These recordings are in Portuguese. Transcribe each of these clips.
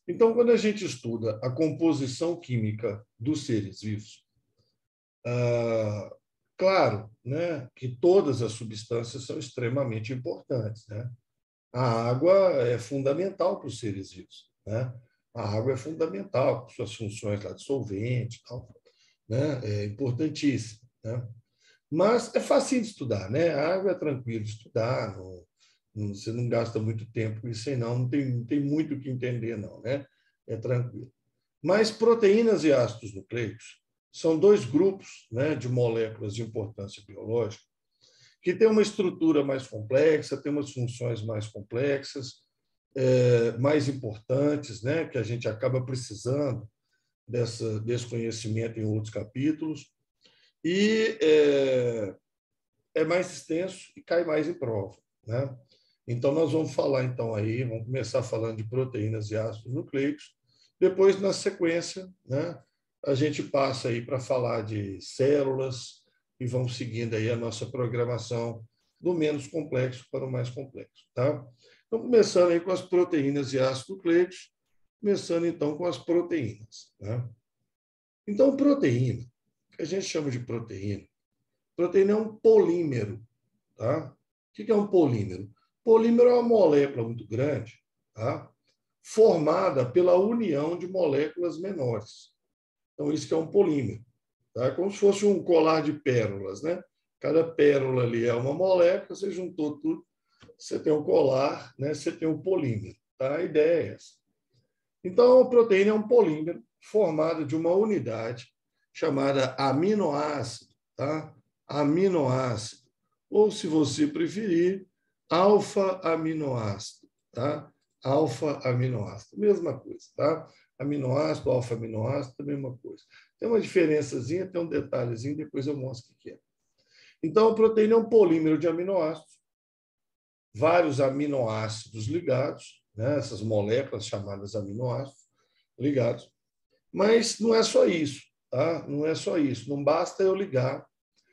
Então, quando a gente estuda a composição química dos seres vivos, claro, né, que todas as substâncias são extremamente importantes, né? A água é fundamental para os seres vivos, né? A água é fundamental para suas funções lá de solvente, tal, né? É importantíssimo, né? Mas é fácil de estudar, né? A água é tranquilo de estudar, você não gasta muito tempo com isso aí, não tem muito o que entender, não, né? É tranquilo. Mas proteínas e ácidos nucleicos são dois grupos, né, de moléculas de importância biológica que têm uma estrutura mais complexa, têm umas funções mais complexas, mais importantes, né, que a gente acaba precisando desse conhecimento em outros capítulos, e é mais extenso e cai mais em prova, né? Então, nós vamos falar, então, aí, vamos começar falando de proteínas e ácidos nucleicos. Depois, na sequência, né, a gente passa aí para falar de células e vamos seguindo aí a nossa programação do menos complexo para o mais complexo, tá? Então, começando aí com as proteínas e ácidos nucleicos, começando, então, com as proteínas, né? Então, proteína, que a gente chama de proteína é um polímero, tá? O que é um polímero? Polímero é uma molécula muito grande, tá? Formada pela união de moléculas menores. Então, isso que é um polímero. Tá? Como se fosse um colar de pérolas, né? Cada pérola ali é uma molécula, você juntou tudo, você tem um colar, né? Você tem um polímero. Tá? A ideia é essa. Então, a proteína é um polímero formado de uma unidade chamada aminoácido, tá? Aminoácido. Ou, se você preferir, alfa-aminoácido, tá? Alfa-aminoácido, mesma coisa, tá? Aminoácido, alfa-aminoácido, a mesma coisa. Tem uma diferençazinha, tem um detalhezinho, depois eu mostro o que é. Então, a proteína é um polímero de aminoácidos, vários aminoácidos ligados, né? Essas moléculas chamadas aminoácidos ligados. Mas não é só isso, tá? Não é só isso. Não basta eu ligar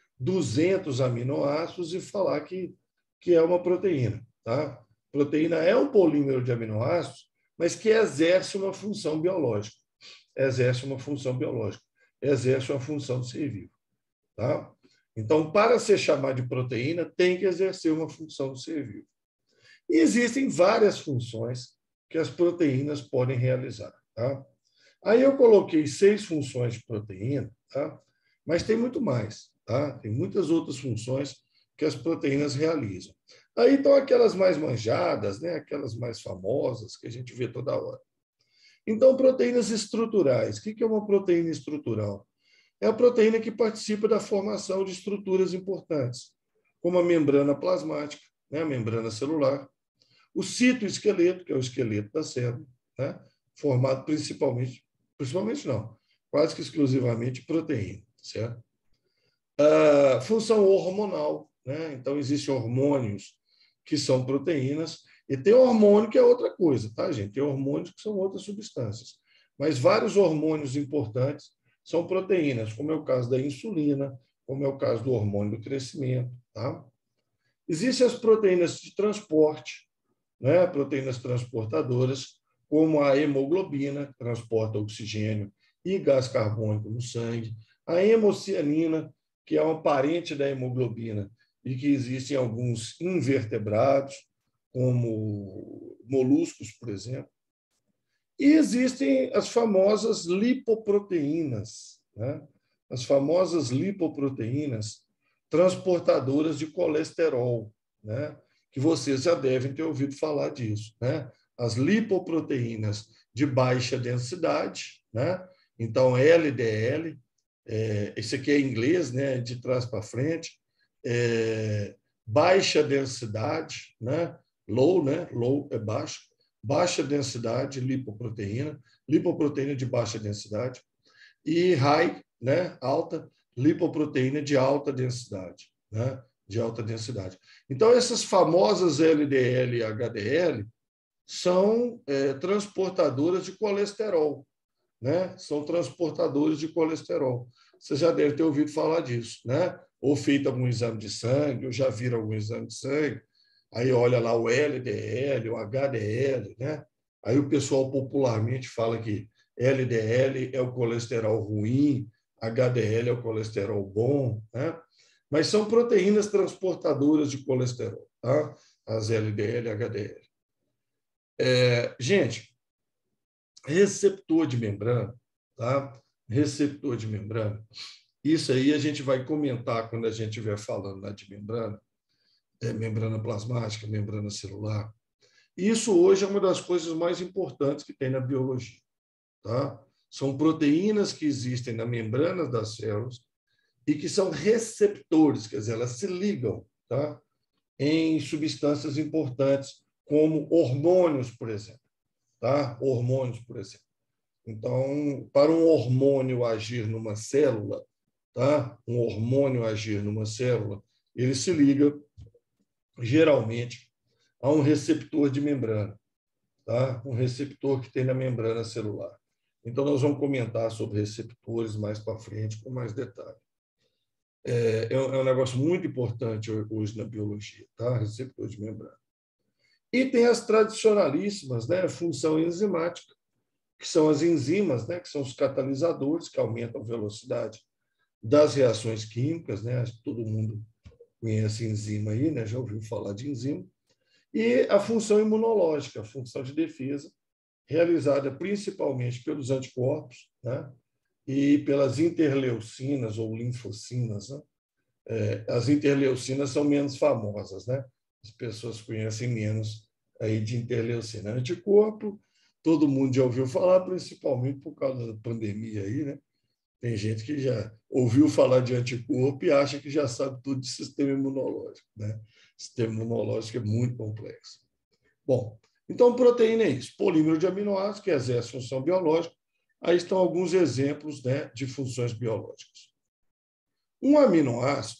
200 aminoácidos e falar que é uma proteína, tá? Proteína é um polímero de aminoácidos, mas que exerce uma função biológica. Exerce uma função biológica. Exerce uma função de ser vivo, tá? Então, para ser chamado de proteína, tem que exercer uma função de ser vivo. E existem várias funções que as proteínas podem realizar, tá? Aí eu coloquei 6 funções de proteína, tá? Mas tem muito mais, tá? Tem muitas outras funções que as proteínas realizam. Aí estão aquelas mais manjadas, né? Aquelas mais famosas que a gente vê toda hora. Então, proteínas estruturais. O que é uma proteína estrutural? É a proteína que participa da formação de estruturas importantes, como a membrana plasmática, né? A membrana celular, o citoesqueleto, que é o esqueleto da célula, né? Formado principalmente não, quase que exclusivamente proteína, certo? A função hormonal, né? Então, existem hormônios que são proteínas, e tem hormônio que é outra coisa, tá, gente? Tem hormônios que são outras substâncias. Mas vários hormônios importantes são proteínas, como é o caso da insulina, como é o caso do hormônio do crescimento, tá? Existem as proteínas de transporte, né? Proteínas transportadoras, como a hemoglobina, que transporta oxigênio e gás carbônico no sangue, a hemocianina, que é uma parente da hemoglobina e que existe em alguns invertebrados, como moluscos, por exemplo. E existem as famosas lipoproteínas, né? As famosas lipoproteínas transportadoras de colesterol, né? Que vocês já devem ter ouvido falar disso, né? As lipoproteínas de baixa densidade, né? Então, LDL, esse aqui é em inglês, né? De trás para frente, baixa densidade, né? Low, né? Low é baixo, baixa densidade, lipoproteína de baixa densidade, e high, né? Alta, lipoproteína de alta densidade, né? De alta densidade. Então, essas famosas LDL e HDL são transportadoras de colesterol, né? São transportadores de colesterol. Você já deve ter ouvido falar disso, né? Ou feito algum exame de sangue, ou já viram algum exame de sangue, aí olha lá o LDL, o HDL, né? Aí o pessoal popularmente fala que LDL é o colesterol ruim, HDL é o colesterol bom, né? Mas são proteínas transportadoras de colesterol, tá? As LDL e HDL. Gente, receptor de membrana, tá? Receptor de membrana. Isso aí a gente vai comentar quando a gente estiver falando de membrana, membrana plasmática, membrana celular. Isso hoje é uma das coisas mais importantes que tem na biologia, tá? São proteínas que existem na membrana das células e que são receptores, quer dizer, elas se ligam, tá? Em substâncias importantes, como hormônios, por exemplo, tá? Hormônios, por exemplo. Então, para um hormônio agir numa célula, tá? Um hormônio agir numa célula, ele se liga geralmente a um receptor de membrana, tá? Um receptor que tem na membrana celular. Então, nós vamos comentar sobre receptores mais para frente, com mais detalhe. É um negócio muito importante hoje na biologia, tá? Receptor de membrana. E tem as tradicionalíssimas, né? Função enzimática, que são as enzimas, né? Que são os catalisadores que aumentam a velocidade das reações químicas, né? Todo mundo conhece enzima aí, né? Já ouviu falar de enzima. E a função imunológica, a função de defesa, realizada principalmente pelos anticorpos, né? E pelas interleucinas ou linfocinas, né? As interleucinas são menos famosas, né? As pessoas conhecem menos aí de interleucina. Anticorpo, todo mundo já ouviu falar, principalmente por causa da pandemia aí, né? Tem gente que já ouviu falar de anticorpo e acha que já sabe tudo de sistema imunológico, né? O sistema imunológico é muito complexo. Bom, então proteína é isso. Polímero de aminoácidos, que exerce função biológica. Aí estão alguns exemplos, né, de funções biológicas. Um aminoácido,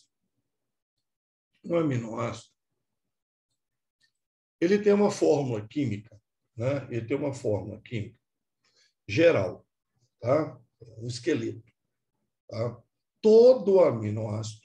ele tem uma fórmula química, né? Ele tem uma fórmula química geral, tá? Um esqueleto, tá? Todo aminoácido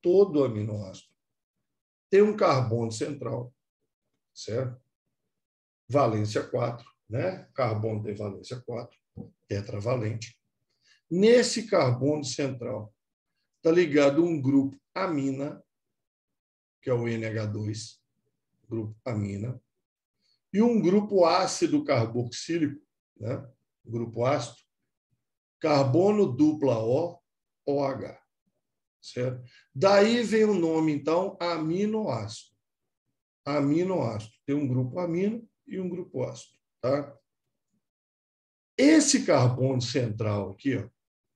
tem um carbono central, certo? Valência 4, né? Carbono tem valência 4, tetravalente. Nesse carbono central está ligado um grupo amina, que é o NH2, grupo amina, e um grupo ácido carboxílico, né? Grupo ácido, carbono dupla O, OH. Certo? Daí vem o nome, então, aminoácido. Aminoácido. Tem um grupo amino e um grupo ácido. Tá? Esse carbono central aqui, ó,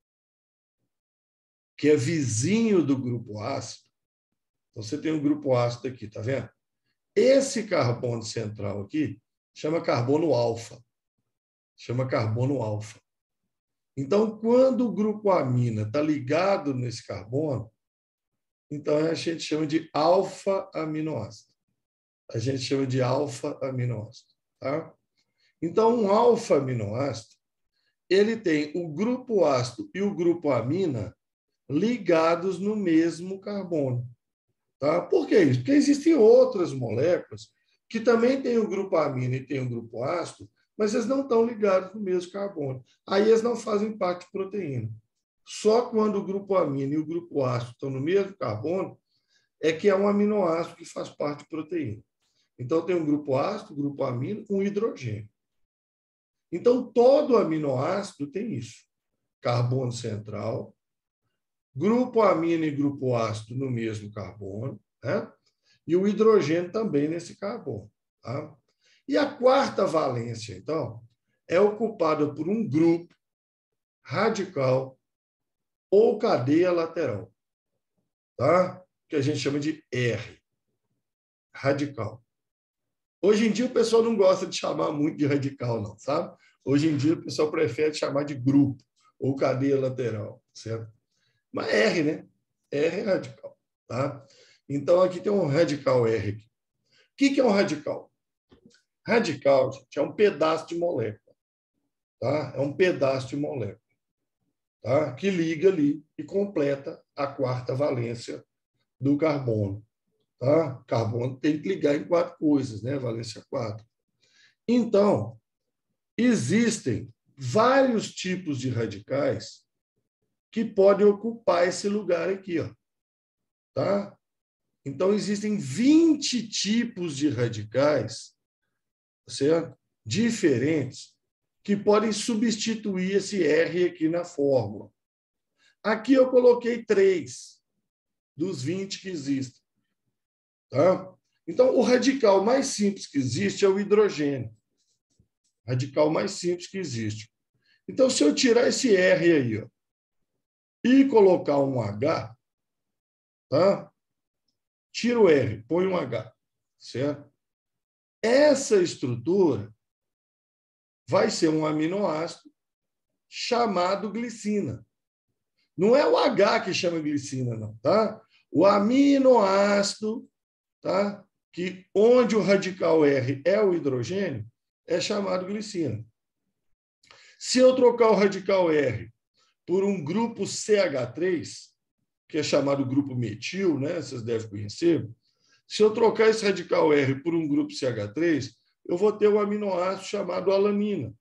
que é vizinho do grupo ácido, você tem um grupo ácido aqui, tá vendo? Esse carbono central aqui chama carbono alfa. Chama carbono alfa. Então, quando o grupo amina está ligado nesse carbono, então a gente chama de alfa-aminoácido. A gente chama de alfa-aminoácido. Tá? Então, um alfa-aminoácido, ele tem o grupo ácido e o grupo amina ligados no mesmo carbono. Tá? Por que isso? Porque existem outras moléculas que também têm o grupo amina e têm o grupo ácido, mas eles não estão ligados no mesmo carbono. Aí eles não fazem parte de proteína. Só quando o grupo amina e o grupo ácido estão no mesmo carbono é que é um aminoácido que faz parte de proteína. Então, tem um grupo ácido, grupo amino, um hidrogênio. Então, todo aminoácido tem isso. Carbono central, grupo amino e grupo ácido no mesmo carbono, né? E o hidrogênio também nesse carbono. Tá? E a quarta valência, então, é ocupada por um grupo radical ou cadeia lateral, tá? Que a gente chama de R, radical. Hoje em dia o pessoal não gosta de chamar muito de radical, não, sabe? Hoje em dia o pessoal prefere chamar de grupo ou cadeia lateral, certo? Mas R, né? R é radical, tá? Então aqui tem um radical R. Aqui. O que é um radical? Radical, gente, é um pedaço de molécula, tá? É um pedaço de molécula, tá? Que liga ali e completa a quarta valência do carbono, tá? Carbono tem que ligar em 4 coisas, né? Valência 4. Então, existem vários tipos de radicais que podem ocupar esse lugar aqui, ó, tá? Então, existem 20 tipos de radicais, certo? Diferentes, que podem substituir esse R aqui na fórmula. Aqui eu coloquei 3 dos 20 que existem. Tá? Então, o radical mais simples que existe é o hidrogênio. Radical mais simples que existe. Então, se eu tirar esse R aí, ó, e colocar um H, tá? Tira o R, põe um H, certo? Essa estrutura vai ser um aminoácido chamado glicina. Não é o H que chama glicina, não, tá? O aminoácido, tá? Que onde o radical R é o hidrogênio, é chamado glicina. Se eu trocar o radical R por um grupo CH3, que é chamado grupo metil, né? Vocês devem conhecer. Se eu trocar esse radical R por um grupo CH3, eu vou ter um aminoácido chamado alanina.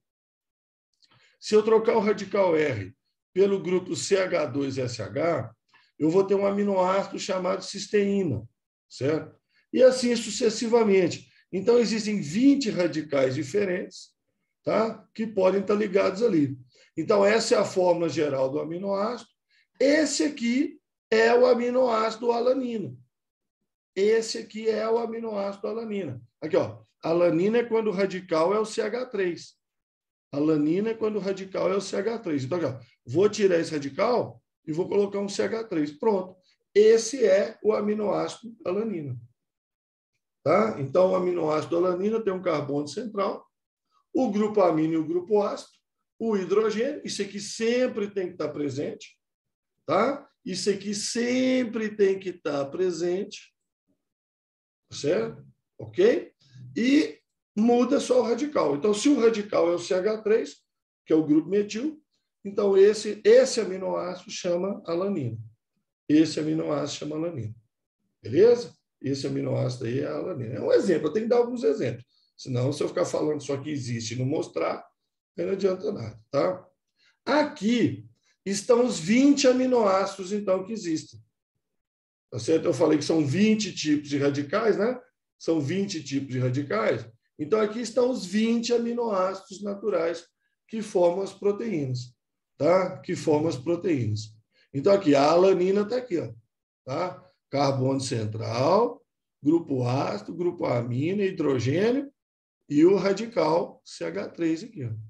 Se eu trocar o radical R pelo grupo CH2SH, eu vou ter um aminoácido chamado cisteína, certo? E assim sucessivamente. Então, existem 20 radicais diferentes, tá? Que podem estar ligados ali. Então, essa é a fórmula geral do aminoácido. Esse aqui é o aminoácido alanina. Esse aqui é o aminoácido alanina. Aqui, ó. Alanina é quando o radical é o CH3. Alanina é quando o radical é o CH3. Então, aqui, ó, vou tirar esse radical e vou colocar um CH3. Pronto. Esse é o aminoácido alanina. Tá? Então, o aminoácido alanina tem um carbono central, o grupo amino e o grupo ácido, o hidrogênio, isso aqui sempre tem que estar presente. Tá? Isso aqui sempre tem que estar presente. Certo? Ok? E muda só o radical. Então, se o radical é o CH3, que é o grupo metil, então esse aminoácido chama alanina. Esse aminoácido chama alanina. Beleza? Esse aminoácido aí é a alanina. É um exemplo, eu tenho que dar alguns exemplos. Senão, se eu ficar falando só que existe e não mostrar, aí não adianta nada. Tá? Aqui estão os 20 aminoácidos, então, que existem. Tá certo? Eu falei que são 20 tipos de radicais, né? São 20 tipos de radicais. Então, aqui estão os 20 aminoácidos naturais que formam as proteínas. Tá? Que formam as proteínas. Então, aqui, a alanina está aqui, ó. Tá? Carbono central, grupo ácido, grupo amino, hidrogênio e o radical CH3 aqui, ó.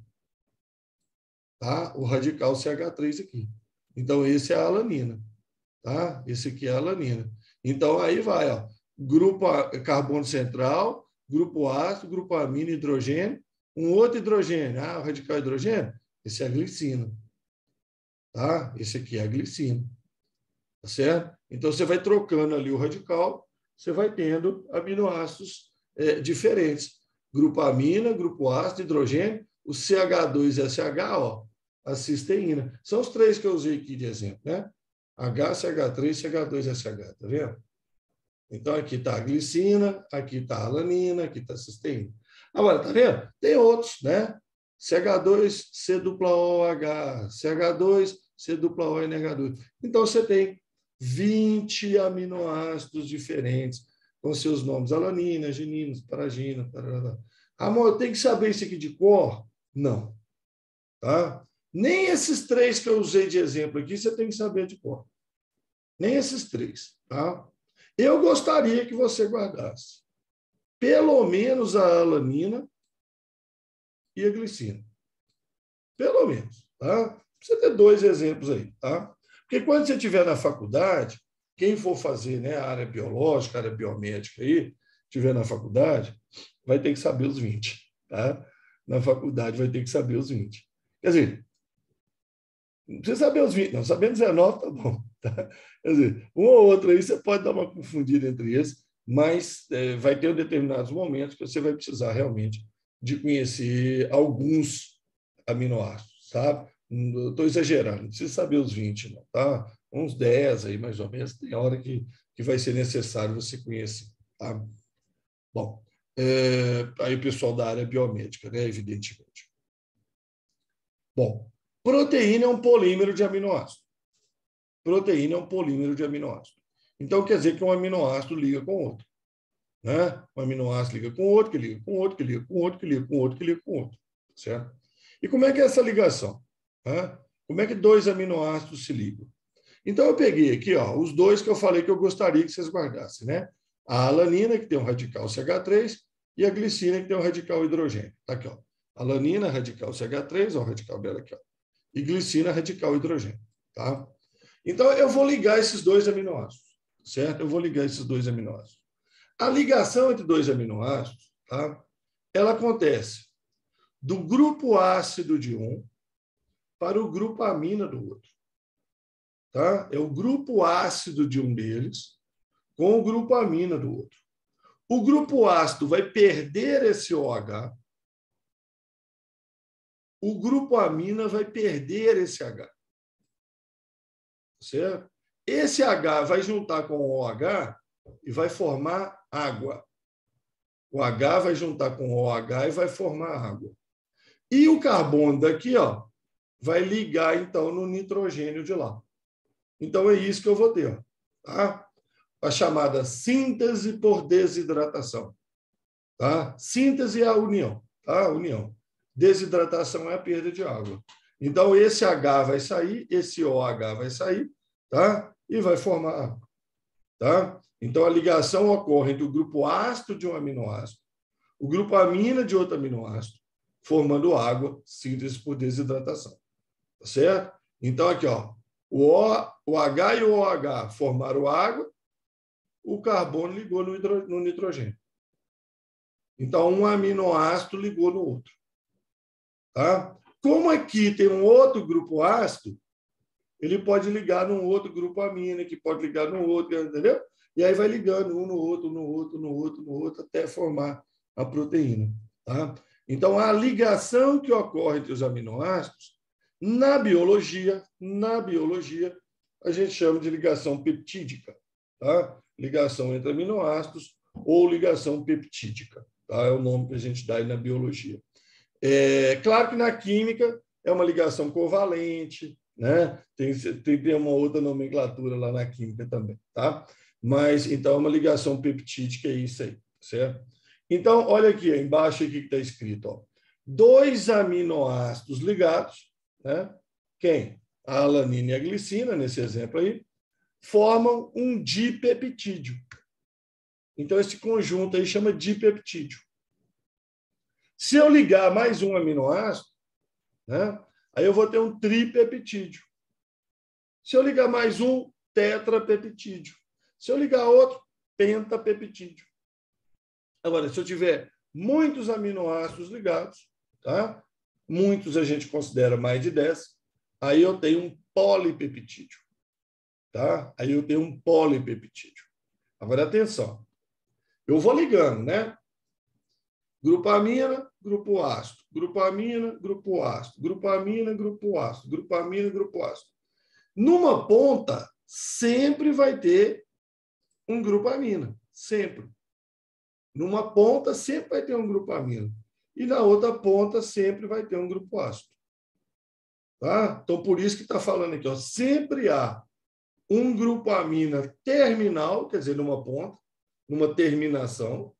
Tá? O radical CH3 aqui. Então, esse é a alanina. Tá? Esse aqui é a alanina. Então, aí vai, ó, grupo carbono central, grupo ácido, grupo amino, hidrogênio, um outro hidrogênio. Ah, o radical hidrogênio? Esse é a glicina. Tá? Esse aqui é a glicina. Tá certo? Então, você vai trocando ali o radical, você vai tendo aminoácidos diferentes. Grupo amina, grupo ácido, hidrogênio, o CH2SH, ó, a cisteína. São os 3 que eu usei aqui de exemplo, né? HCH3, CH2SH, tá vendo? Então, aqui está a glicina, aqui está a alanina, aqui está a cisteína. Agora, tá vendo? Tem outros, né? CH2, C-OH, CH2, C-ONH2. Então, você tem 20 aminoácidos diferentes, com seus nomes: alanina, arginina, paragina, tarará. Amor, eu tenho que saber isso aqui de cor? Não. Tá? Nem esses 3 que eu usei de exemplo aqui, você tem que saber de cor. Nem esses 3. Tá? Eu gostaria que você guardasse pelo menos a alanina e a glicina. Pelo menos. Tá? Você ter 2 exemplos aí. Tá? Porque quando você estiver na faculdade, quem for fazer, né, a área biológica, a área biomédica aí, estiver na faculdade, vai ter que saber os 20. Tá? Na faculdade vai ter que saber os 20. Quer dizer, não precisa saber os 20, não. Sabendo 19, tá bom. Tá? Quer dizer, um ou outro aí você pode dar uma confundida entre eles, mas vai ter determinados momentos que você vai precisar realmente de conhecer alguns aminoácidos, sabe? Estou exagerando, não precisa saber os 20, não, tá? Uns 10 aí, mais ou menos, tem hora que vai ser necessário você conhecer, tá? Bom, aí o pessoal da área biomédica, né, evidentemente. Bom, proteína é um polímero de aminoácido. Proteína é um polímero de aminoácido. Então, quer dizer que um aminoácido liga com outro. Né? Um aminoácido liga com outro, que liga com outro, que liga com outro, que liga com outro, que liga com outro. Certo? E como é que é essa ligação? Né? Como é que dois aminoácidos se ligam? Então, eu peguei aqui os dois que eu falei que eu gostaria que vocês guardassem. Né? A alanina, que tem um radical CH3, e a glicina, que tem um radical hidrogênio. Tá aqui, ó. Alanina, radical CH3, ó, o radical dela aqui, ó. E glicina, radical hidrogênio. Tá? Então, eu vou ligar esses dois aminoácidos. Certo? Eu vou ligar esses dois aminoácidos. A ligação entre dois aminoácidos, tá? Ela acontece do grupo ácido de um para o grupo amina do outro. Tá? É o grupo ácido de um deles com o grupo amina do outro. O grupo ácido vai perder esse OH, o grupo amina vai perder esse H. Certo? Esse H vai juntar com o OH e vai formar água. O H vai juntar com o OH e vai formar água. E o carbono daqui, ó, vai ligar, então, no nitrogênio de lá. Então, é isso que eu vou ter. Ó, tá? A chamada síntese por desidratação. Tá? Síntese é a união. Tá? União. Desidratação é a perda de água. Então, esse H vai sair, esse OH vai sair, tá? E vai formar água. Tá? Então, a ligação ocorre entre o grupo ácido de um aminoácido, o grupo amina de outro aminoácido, formando água, síntese por desidratação. Tá certo? Então, aqui, ó, o H e o OH formaram água, o carbono ligou no nitrogênio. Então, um aminoácido ligou no outro. Tá? Como aqui tem um outro grupo ácido, ele pode ligar num outro grupo amina, que pode ligar no outro, entendeu? E aí vai ligando um no outro, no outro, no outro, no outro, até formar a proteína. Tá? Então, a ligação que ocorre entre os aminoácidos, na biologia, a gente chama de ligação peptídica. Tá? Ligação entre aminoácidos ou ligação peptídica. Tá? É o nome que a gente dá aí na biologia. Claro que na química é uma ligação covalente, né? Tem uma outra nomenclatura lá na química também, tá? Mas, então, uma ligação peptídica é isso aí, certo? Então, olha aqui, embaixo aqui que está escrito, ó, dois aminoácidos ligados, né? Quem? A alanina e a glicina, nesse exemplo aí, formam um dipeptídeo. Então, esse conjunto aí chama dipeptídeo. Se eu ligar mais um aminoácido, né, aí eu vou ter um tripeptídeo. Se eu ligar mais um, tetrapeptídeo. Se eu ligar outro, pentapeptídeo. Agora, se eu tiver muitos aminoácidos ligados, tá? Muitos a gente considera mais de 10, aí eu tenho um polipeptídeo. Tá? Aí eu tenho um polipeptídeo. Agora, atenção. Eu vou ligando, né? Grupo amina, grupo ácido. Grupo amina, grupo ácido. Grupo amina, grupo ácido. Grupo amina, grupo ácido. Numa ponta, sempre vai ter um grupo amina. Sempre. Numa ponta, sempre vai ter um grupo amina. E na outra ponta, sempre vai ter um grupo ácido. Tá? Então, por isso que está falando aqui, ó, sempre há um grupo amina terminal, quer dizer, numa ponta, numa terminação,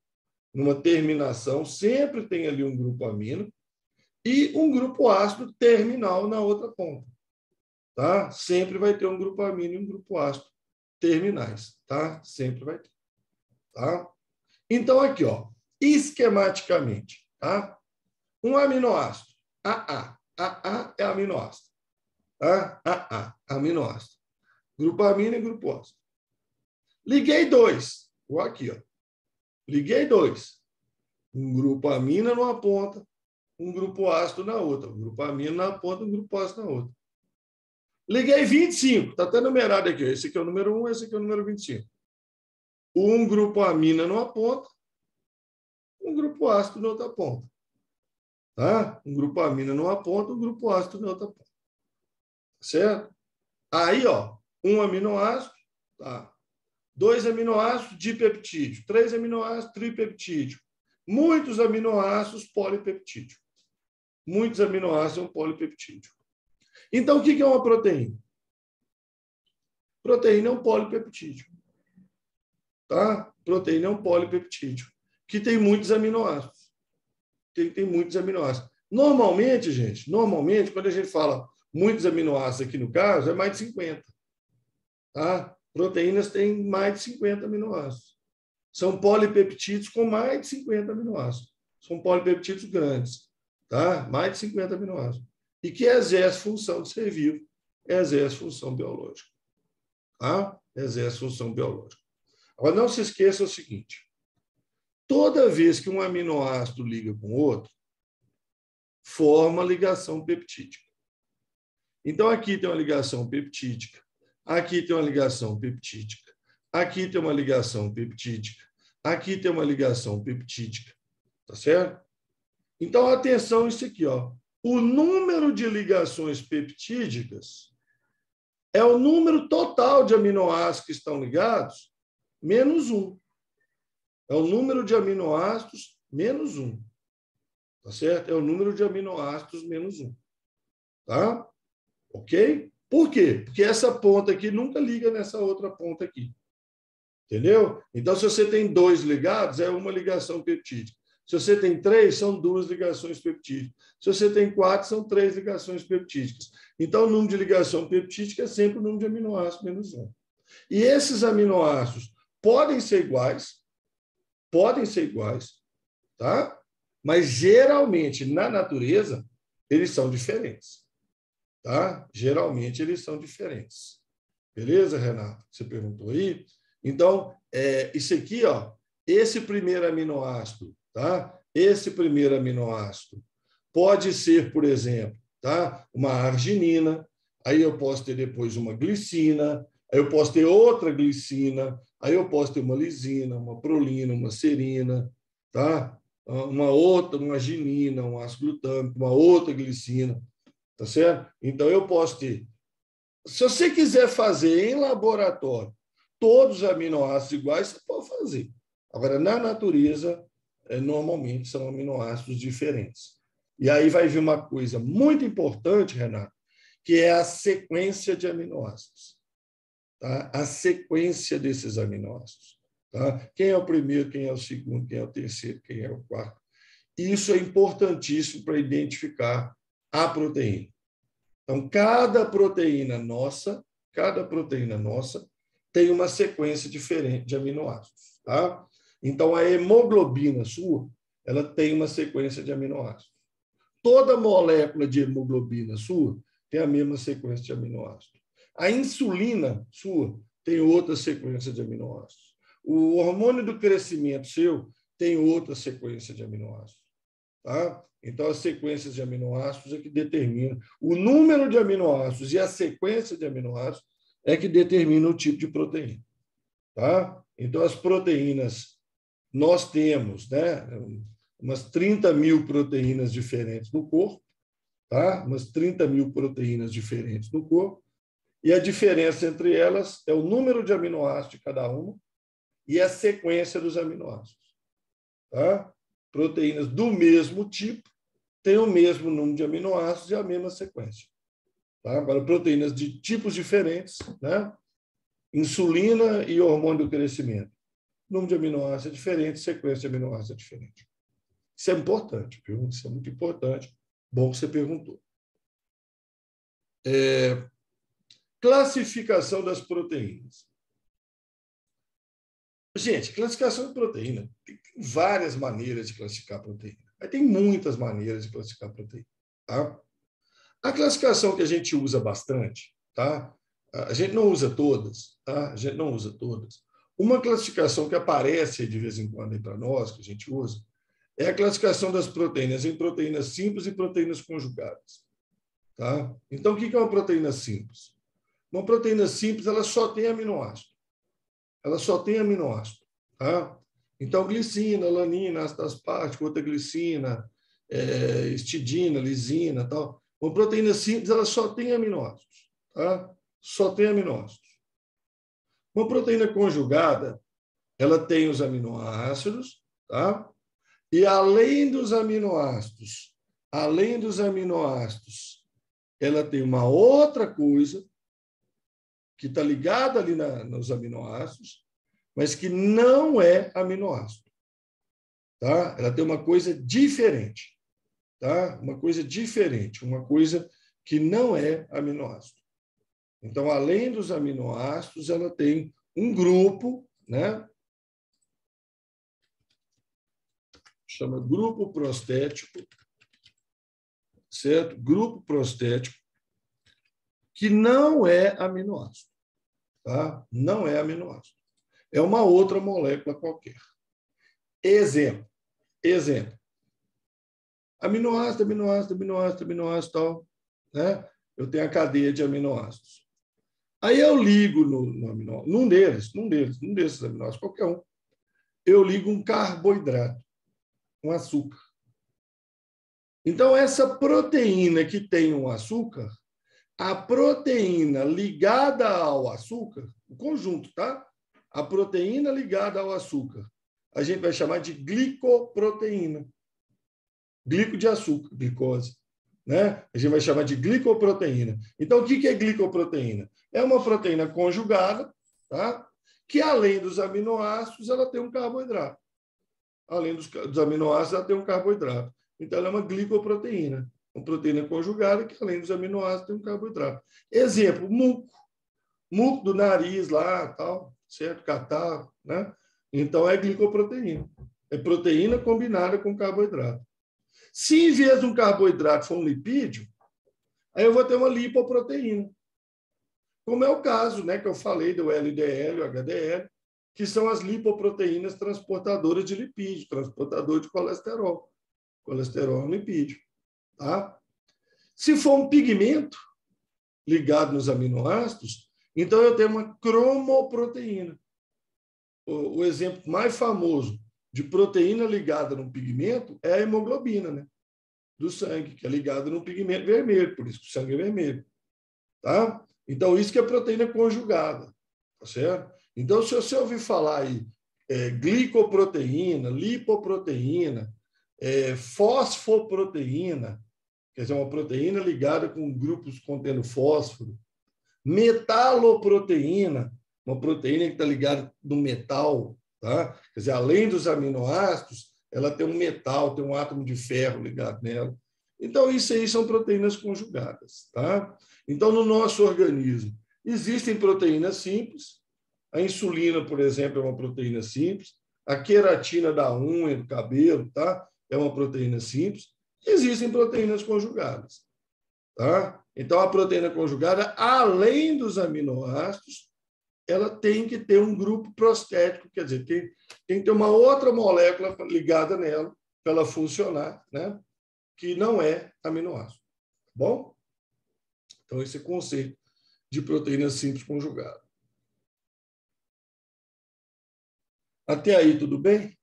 sempre tem ali um grupo amino e um grupo ácido terminal na outra ponta. Tá? Sempre vai ter um grupo amino e um grupo ácido terminais. Tá? Sempre vai ter. Tá? Então, aqui, ó, esquematicamente, tá? Um aminoácido, AA. AA é aminoácido. Tá? AA, aminoácido. Grupo amino e grupo ácido. Liguei dois. Vou aqui, ó. Liguei dois. Um grupo amina numa ponta, um grupo ácido na outra. Um grupo amino na ponta, um grupo ácido na outra. Liguei 25. Está até numerado aqui. Esse aqui é o número 1, esse aqui é o número 25. Um grupo amina numa ponta, um grupo ácido na outra ponta. Tá? Um grupo amina numa ponta, um grupo ácido na outra ponta. Certo? Aí, ó, um aminoácido, tá? 2 aminoácidos, dipeptídeo. 3 aminoácidos, tripeptídeo. Muitos aminoácidos, polipeptídeo. muitos aminoácidos é um polipeptídeo. Então, o que é uma proteína? Proteína é um polipeptídeo. Tá? Proteína é um polipeptídeo, que tem muitos aminoácidos. Tem muitos aminoácidos. Normalmente, gente, quando a gente fala muitos aminoácidos aqui no caso, é mais de 50. Tá? Proteínas têm mais de 50 aminoácidos. São polipeptídeos com mais de 50 aminoácidos. São polipeptídeos grandes. Tá? Mais de 50 aminoácidos. E que exerce função de ser vivo, exerce função biológica. Tá? Exerce função biológica. Agora, não se esqueça o seguinte: toda vez que um aminoácido liga com outro, forma ligação peptídica. Então, aqui tem uma ligação peptídica, aqui tem uma ligação peptídica, aqui tem uma ligação peptídica, aqui tem uma ligação peptídica. Tá certo? Então, atenção isso aqui, ó. O número de ligações peptídicas é o número total de aminoácidos que estão ligados, menos 1. É o número de aminoácidos menos 1. Tá certo? É o número de aminoácidos menos 1. Tá? Ok? Por quê? Porque essa ponta aqui nunca liga nessa outra ponta aqui. Entendeu? Então, se você tem 2 ligados, é uma ligação peptídica. Se você tem 3, são 2 ligações peptídicas. Se você tem 4, são 3 ligações peptídicas. Então, o número de ligação peptídica é sempre o número de aminoácidos menos 1. E esses aminoácidos podem ser iguais, tá? Mas, geralmente, na natureza, eles são diferentes. Tá? Geralmente, eles são diferentes. Beleza, Renato? Você perguntou aí? Então, isso aqui, ó, esse primeiro aminoácido, tá? Esse primeiro aminoácido pode ser, por exemplo, tá? Uma arginina, aí eu posso ter depois uma glicina, aí eu posso ter outra glicina, aí eu posso ter uma lisina, uma prolina, uma serina, tá? Uma arginina, um ácido glutâmico, uma outra glicina, tá certo? Então, eu posso ter. Se você quiser fazer em laboratório todos os aminoácidos iguais, você pode fazer. Agora, na natureza, normalmente são aminoácidos diferentes. E aí vai vir uma coisa muito importante, Renato, que é a sequência de aminoácidos. Tá? A sequência desses aminoácidos. Tá? Quem é o primeiro, quem é o segundo, quem é o terceiro, quem é o quarto. Isso é importantíssimo para identificar a proteína. Então, cada proteína nossa tem uma sequência diferente de aminoácidos. Tá? Então, a hemoglobina sua, ela tem uma sequência de aminoácidos. Toda molécula de hemoglobina sua tem a mesma sequência de aminoácidos. A insulina sua tem outra sequência de aminoácidos. O hormônio do crescimento seu tem outra sequência de aminoácidos. Tá? Então, as sequências de aminoácidos é que determinam o número de aminoácidos e a sequência de aminoácidos é que determina o tipo de proteína. Tá? Então, as proteínas, nós temos, né, umas 30 mil proteínas diferentes no corpo, tá? Umas 30 mil proteínas diferentes no corpo, e a diferença entre elas é o número de aminoácidos de cada uma e a sequência dos aminoácidos. Tá? Proteínas do mesmo tipo têm o mesmo número de aminoácidos e a mesma sequência. Tá? Agora, proteínas de tipos diferentes, né? Insulina e hormônio do crescimento. Número de aminoácidos é diferente, sequência de aminoácidos é diferente. Isso é importante, viu? Isso é muito importante. Bom que você perguntou. Classificação das proteínas. Gente, classificação de proteína. Tem várias maneiras de classificar proteína. Tem muitas maneiras de classificar proteína. Tá? A classificação que a gente usa bastante, tá? A gente não usa todas, tá? A gente não usa todas. Uma classificação que aparece de vez em quando para nós, que a gente usa, é a classificação das proteínas em proteínas simples e proteínas conjugadas. Tá? Então, o que é uma proteína simples? Uma proteína simples, ela só tem aminoácido. Ela só tem aminoácido. Tá? Então, glicina, alanina, ácido aspartico, outra glicina, histidina, lisina, tal. Uma proteína simples, ela só tem aminoácidos. Tá? Só tem aminoácidos. Uma proteína conjugada, ela tem os aminoácidos, tá? E além dos aminoácidos, além dos aminoácidos, ela tem uma outra coisa que está ligada ali nos aminoácidos, mas que não é aminoácido. Tá? Ela tem uma coisa diferente. Tá? Uma coisa diferente, uma coisa que não é aminoácido. Então, além dos aminoácidos, ela tem um grupo, né? Chama grupo prostético, certo? Grupo prostético, que não é aminoácido. Tá? Não é aminoácido. É uma outra molécula qualquer. Exemplo. Aminoácido, aminoácido, aminoácido, aminoácido, tal. Né? Eu tenho a cadeia de aminoácidos. Aí eu ligo num desses aminoácidos, qualquer um, eu ligo um carboidrato, um açúcar. Então, essa proteína que tem um açúcar, a proteína ligada ao açúcar, o conjunto, tá? A proteína ligada ao açúcar, a gente vai chamar de glicoproteína. Glico de açúcar, glicose. Né? A gente vai chamar de glicoproteína. Então, o que é glicoproteína? É uma proteína conjugada, tá? Que, além dos aminoácidos, ela tem um carboidrato. Além dos aminoácidos, ela tem um carboidrato. Então, ela é uma glicoproteína. Uma proteína conjugada que, além dos aminoácidos, tem um carboidrato. Exemplo, muco. Muco do nariz lá, tal, certo? Catarro, né? Então, é glicoproteína. É proteína combinada com carboidrato. Se, em vez de um carboidrato, for um lipídio, aí eu vou ter uma lipoproteína. Como é o caso, né, que eu falei do LDL, o HDL, que são as lipoproteínas transportadoras de lipídio, transportador de colesterol. Colesterol é um lipídio. Tá? Se for um pigmento ligado nos aminoácidos, então eu tenho uma cromoproteína. O exemplo mais famoso de proteína ligada num pigmento é a hemoglobina, né? Do sangue, que é ligada num pigmento vermelho, por isso que o sangue é vermelho. Tá? Então, isso que é proteína conjugada. Tá certo? Então, se você ouvir falar aí glicoproteína, lipoproteína, fosfoproteína, quer dizer, uma proteína ligada com grupos contendo fósforo, metaloproteína, uma proteína que está ligada no metal, tá? Quer dizer, além dos aminoácidos, ela tem um metal, tem um átomo de ferro ligado nela. Então, isso aí são proteínas conjugadas, tá? Então, no nosso organismo, existem proteínas simples. A insulina, por exemplo, é uma proteína simples. A queratina da unha, do cabelo, tá? É uma proteína simples. Existem proteínas conjugadas, tá? Então, a proteína conjugada, além dos aminoácidos, ela tem que ter um grupo prostético, quer dizer, tem que ter uma outra molécula ligada nela para ela funcionar, né? Que não é aminoácido. Tá bom? Então, esse é o conceito de proteína simples conjugada. Até aí, tudo bem?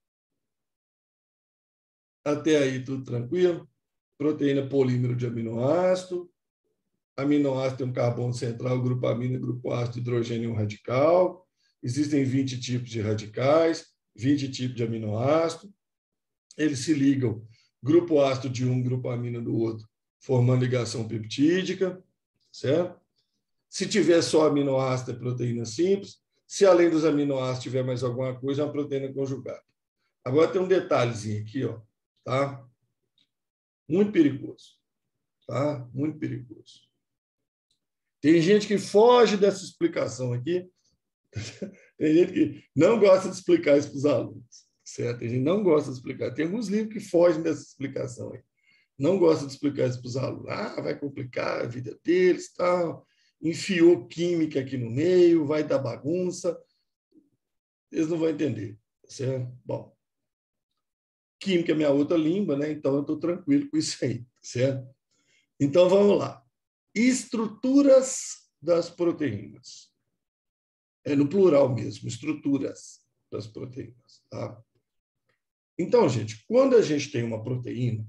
Até aí, tudo tranquilo? Proteína polímero de aminoácido. Aminoácido tem um carbono central, grupo amino, grupo ácido, hidrogênio e um radical. Existem 20 tipos de radicais, 20 tipos de aminoácido. Eles se ligam, grupo ácido de um, grupo amino do outro, formando ligação peptídica, certo? Se tiver só aminoácido, é proteína simples. Se além dos aminoácidos tiver mais alguma coisa, é uma proteína conjugada. Agora tem um detalhezinho aqui, ó, tá? Muito perigoso, tá? Muito perigoso. Tem gente que foge dessa explicação aqui. Tem gente que não gosta de explicar isso para os alunos, certo? Tem gente que não gosta de explicar. Tem alguns livros que fogem dessa explicação aí. Não gosta de explicar isso para os alunos. Ah, vai complicar a vida deles, tal. Enfiou química aqui no meio, vai dar bagunça. Eles não vão entender, certo? Bom, química é minha outra língua, né? Então eu estou tranquilo com isso aí, certo? Então vamos lá. Estruturas das proteínas. É no plural mesmo, estruturas das proteínas, tá? Então, gente, quando a gente tem uma proteína,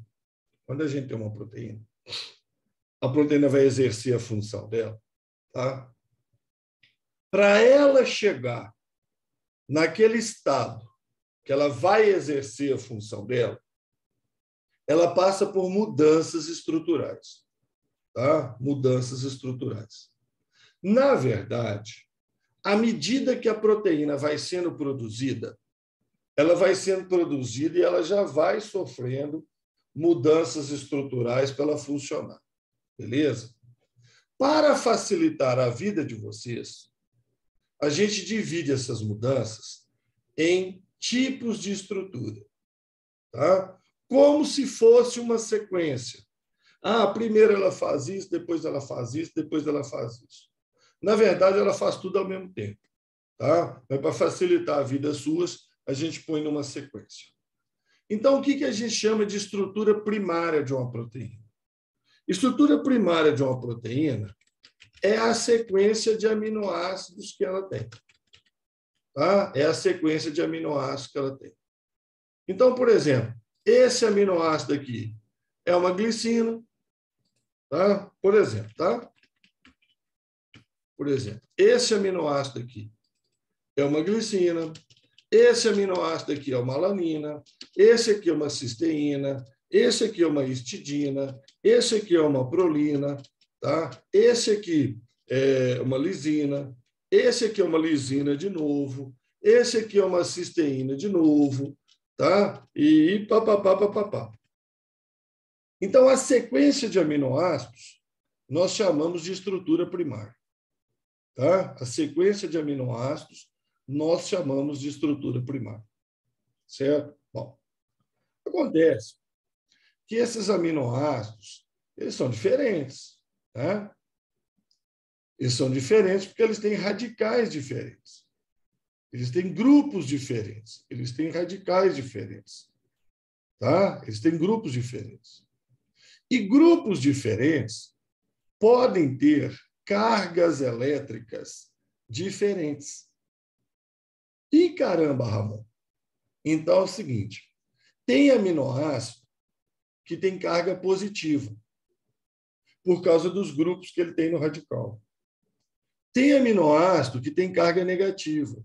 a proteína vai exercer a função dela, tá? Para ela chegar naquele estado que ela vai exercer a função dela, ela passa por mudanças estruturais. Tá? Mudanças estruturais. Na verdade, à medida que a proteína vai sendo produzida, ela vai sendo produzida e ela já vai sofrendo mudanças estruturais para ela funcionar. Beleza? Para facilitar a vida de vocês, a gente divide essas mudanças em tipos de estrutura, tá? Como se fosse uma sequência. Primeiro ela faz isso, depois ela faz isso, depois ela faz isso. Na verdade, ela faz tudo ao mesmo tempo, tá? Mas para facilitar a vida suas, a gente põe numa sequência. Então, o que a gente chama de estrutura primária de uma proteína? Estrutura primária de uma proteína é a sequência de aminoácidos que ela tem. Tá? É a sequência de aminoácidos que ela tem. Então, por exemplo, esse aminoácido aqui é uma glicina, tá? Por exemplo, tá? Por exemplo, esse aminoácido aqui é uma glicina, esse aminoácido aqui é uma alanina, esse aqui é uma cisteína, esse aqui é uma histidina, esse aqui é uma prolina, tá? Esse aqui é uma lisina, esse aqui é uma lisina de novo, esse aqui é uma cisteína de novo, tá? E papapá. Então, a sequência de aminoácidos nós chamamos de estrutura primária. Tá? A sequência de aminoácidos nós chamamos de estrutura primária. Certo? Bom, acontece que esses aminoácidos, eles são diferentes. Tá? Eles são diferentes porque eles têm radicais diferentes. Eles têm grupos diferentes. Eles têm radicais diferentes. Tá? Eles têm grupos diferentes. E grupos diferentes podem ter cargas elétricas diferentes. E caramba, Ramon. Então é o seguinte, tem aminoácido que tem carga positiva, por causa dos grupos que ele tem no radical. Tem aminoácido que tem carga negativa.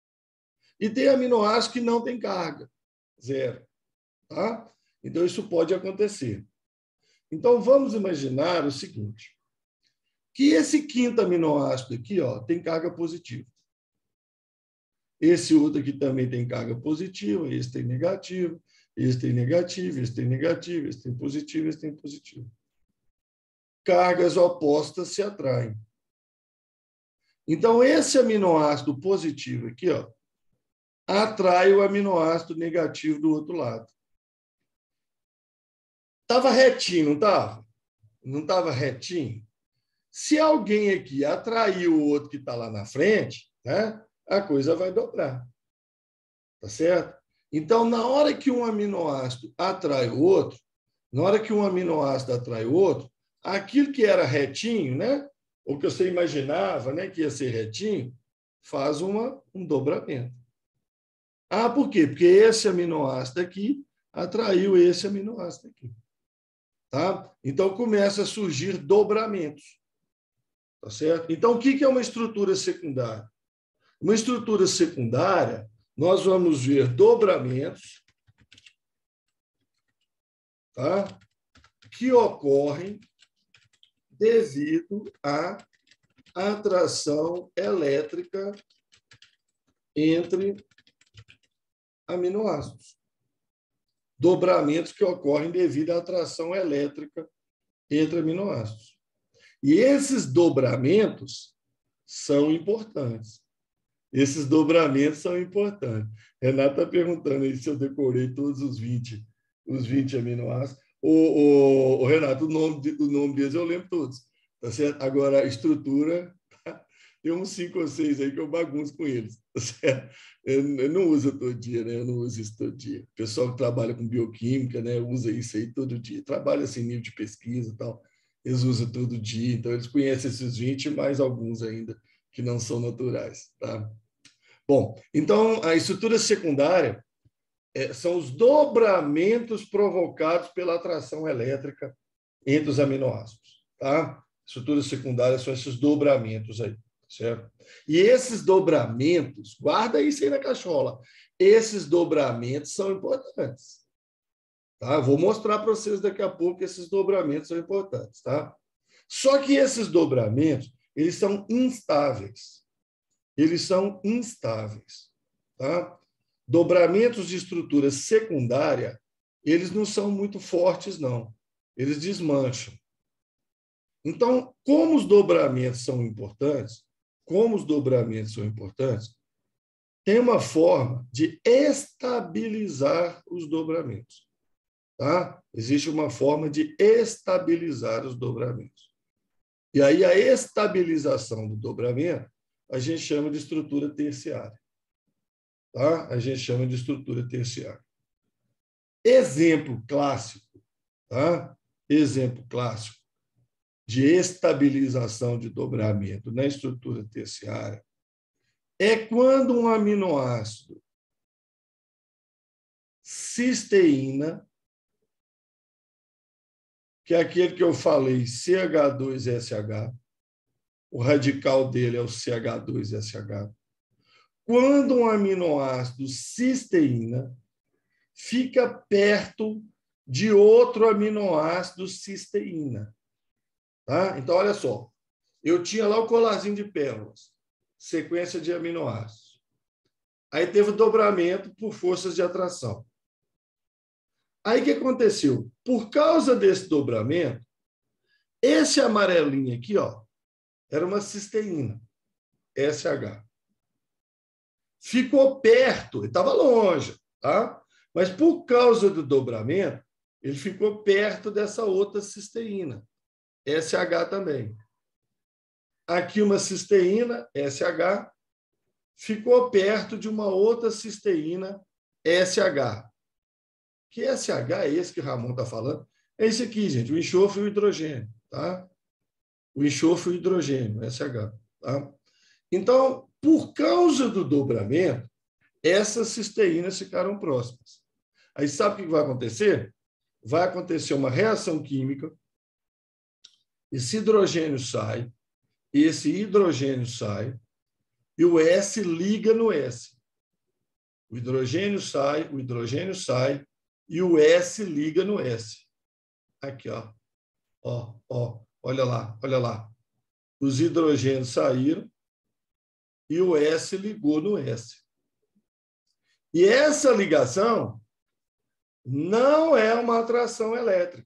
E tem aminoácido que não tem carga, zero. Tá? Então, isso pode acontecer. Então, vamos imaginar o seguinte, que esse quinto aminoácido aqui, ó, tem carga positiva. Esse outro aqui também tem carga positiva, esse tem negativo, esse tem negativo, esse tem negativo, esse tem positivo, esse tem positivo. Cargas opostas se atraem. Então, esse aminoácido positivo aqui, ó, atrai o aminoácido negativo do outro lado. Estava retinho, não estava? Não estava retinho? Se alguém aqui atrair o outro que está lá na frente, né, a coisa vai dobrar. Tá certo? Então, na hora que um aminoácido atrai o outro, aquilo que era retinho, né, ou que você imaginava, né, que ia ser retinho, faz um dobramento. Por quê? Porque esse aminoácido aqui atraiu esse aminoácido aqui. Tá? Então, começa a surgir dobramentos. Tá certo? Então, o que é uma estrutura secundária? Uma estrutura secundária, nós vamos ver dobramentos, tá? Que ocorrem devido à atração elétrica entre aminoácidos. Dobramentos que ocorrem devido à atração elétrica entre aminoácidos. E esses dobramentos são importantes. Esses dobramentos são importantes. Renato está perguntando aí se eu decorei todos os 20 aminoácidos. Renato, o nome deles eu lembro todos. Tá certo? Agora, a estrutura, tem uns 5 ou 6 aí que eu bagunço com eles. Tá certo? Eu não uso todo dia, né? Eu não uso isso todo dia. O pessoal que trabalha com bioquímica, né, usa isso aí todo dia. Trabalha assim, nível de pesquisa e tal. Eles usam todo dia. Então, eles conhecem esses 20 e mais alguns ainda que não são naturais. Tá? Bom, então, a estrutura secundária são os dobramentos provocados pela atração elétrica entre os aminoácidos. Tá? Estruturas secundárias são esses dobramentos aí, certo? E esses dobramentos, guarda isso aí na cachola, esses dobramentos são importantes. Tá? Vou mostrar para vocês daqui a pouco que esses dobramentos são importantes. Tá? Só que esses dobramentos, eles são instáveis. Eles são instáveis. Tá? Dobramentos de estrutura secundária, eles não são muito fortes, não. Eles desmancham. Então, como os dobramentos são importantes, tem uma forma de estabilizar os dobramentos. Tá? Existe uma forma de estabilizar os dobramentos. E aí, a estabilização do dobramento, a gente chama de estrutura terciária. Tá? A gente chama de estrutura terciária. Exemplo clássico, tá? Exemplo clássico de estabilização de dobramento na estrutura terciária é quando um aminoácido cisteína, que é aquele que eu falei, CH2SH, o radical dele é o CH2SH. Quando um aminoácido cisteína fica perto de outro aminoácido cisteína. Tá? Então, olha só. Eu tinha lá o colarzinho de pérolas, sequência de aminoácidos. Aí teve o dobramento por forças de atração. Aí o que aconteceu? Por causa desse dobramento, esse amarelinho aqui, ó, era uma cisteína, SH. Ficou perto, ele estava longe, tá? Mas por causa do dobramento, ele ficou perto dessa outra cisteína, SH também. Aqui uma cisteína, SH, ficou perto de uma outra cisteína, SH. Que SH é esse que o Ramon está falando? É esse aqui, gente, o enxofre e o hidrogênio. Tá? O enxofre e o hidrogênio, SH. Tá? Então, por causa do dobramento, essas cisteínas ficaram próximas. Aí sabe o que vai acontecer? Vai acontecer uma reação química, esse hidrogênio sai, esse hidrogênio sai, e o S liga no S. O hidrogênio sai, e o S liga no S. Aqui, ó. Ó, olha lá. Os hidrogênios saíram e o S ligou no S. E essa ligação não é uma atração elétrica.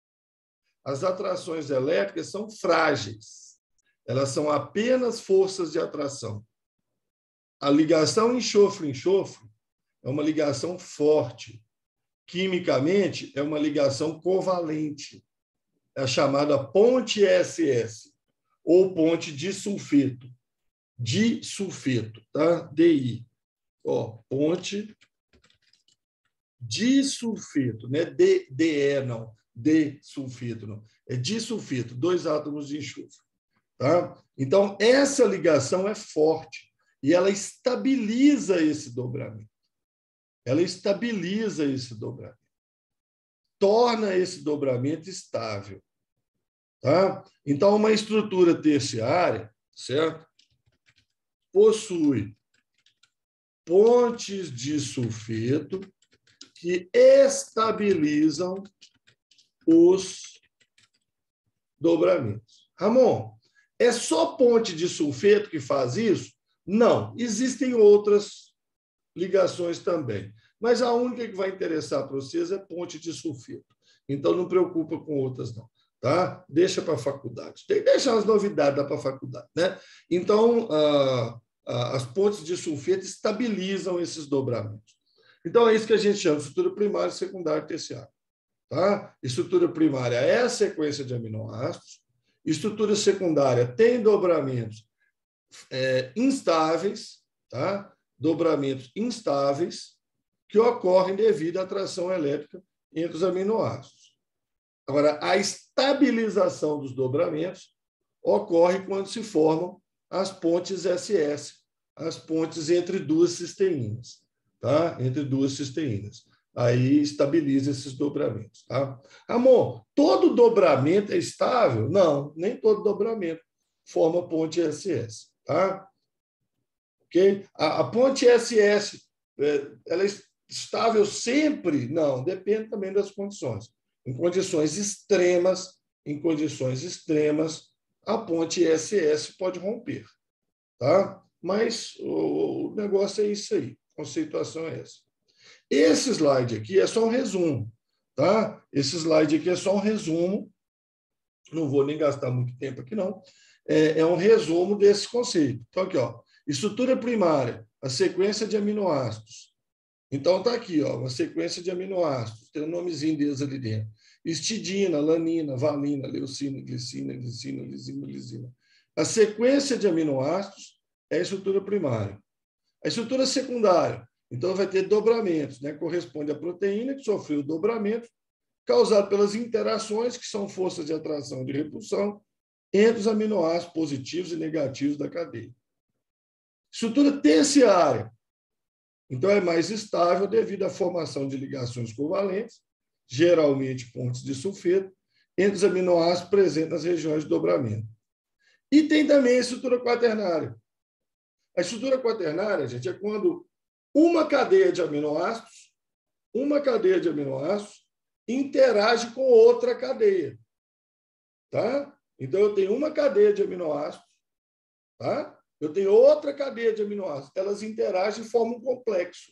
As atrações elétricas são frágeis. Elas são apenas forças de atração. A ligação enxofre-enxofre é uma ligação forte. Quimicamente, é uma ligação covalente. É a chamada ponte SS, ou ponte disulfeto. Disulfeto, tá? DI. Ó, ponte disulfeto, não é DE, não. Disulfeto, não. É disulfeto, 2 átomos de enxofre. Tá? Então, essa ligação é forte e ela estabiliza esse dobramento. Torna esse dobramento estável. Tá? Então, uma estrutura terciária, certo? Possui pontes de sulfeto que estabilizam os dobramentos. Ramon, é só ponte de sulfeto que faz isso? Não, existem outras ligações também. Mas a única que vai interessar para vocês é ponte de sulfeto. Então, não preocupa com outras, não. Tá? Deixa para a faculdade. Tem que deixar as novidades para a faculdade. Né? Então, as pontes de sulfeto estabilizam esses dobramentos. Então, é isso que a gente chama de estrutura primária, secundária e terciária. Tá? Estrutura primária é a sequência de aminoácidos. Estrutura secundária tem dobramentos instáveis, tá? Dobramentos instáveis que ocorrem devido à atração elétrica entre os aminoácidos. Agora, a estabilização dos dobramentos ocorre quando se formam as pontes SS, as pontes entre duas cisteínas, tá? Entre duas cisteínas. Aí estabiliza esses dobramentos, tá? Amor, todo dobramento é estável? Não, nem todo dobramento forma ponte SS, tá? Ok? A ponte SS, ela estável sempre? Não, depende também das condições. Em condições extremas, a ponte SS pode romper, tá? Mas o negócio é isso aí, a conceituação é essa. Esse slide aqui é só um resumo, tá? Esse slide aqui é só um resumo, não vou nem gastar muito tempo aqui, não. É um resumo desse conceito. Então, aqui, ó, estrutura primária, a sequência de aminoácidos. Então, está aqui, ó, uma sequência de aminoácidos, tem um nomezinho deles ali dentro. Histidina, alanina, valina, leucina, glicina, glicina, lisina, lisina. A sequência de aminoácidos é a estrutura primária. A estrutura secundária, então, vai ter dobramentos, né? Corresponde à proteína que sofreu dobramento, causado pelas interações, que são forças de atração e de repulsão, entre os aminoácidos positivos e negativos da cadeia. Estrutura terciária, então, é mais estável devido à formação de ligações covalentes, geralmente pontes de sulfeto, entre os aminoácidos presentes nas regiões de dobramento. E tem também a estrutura quaternária. A estrutura quaternária, gente, é quando uma cadeia de aminoácidos interage com outra cadeia. Tá? Então, eu tenho uma cadeia de aminoácidos, tá? Eu tenho outra cadeia de aminoácidos. Elas interagem e formam um complexo.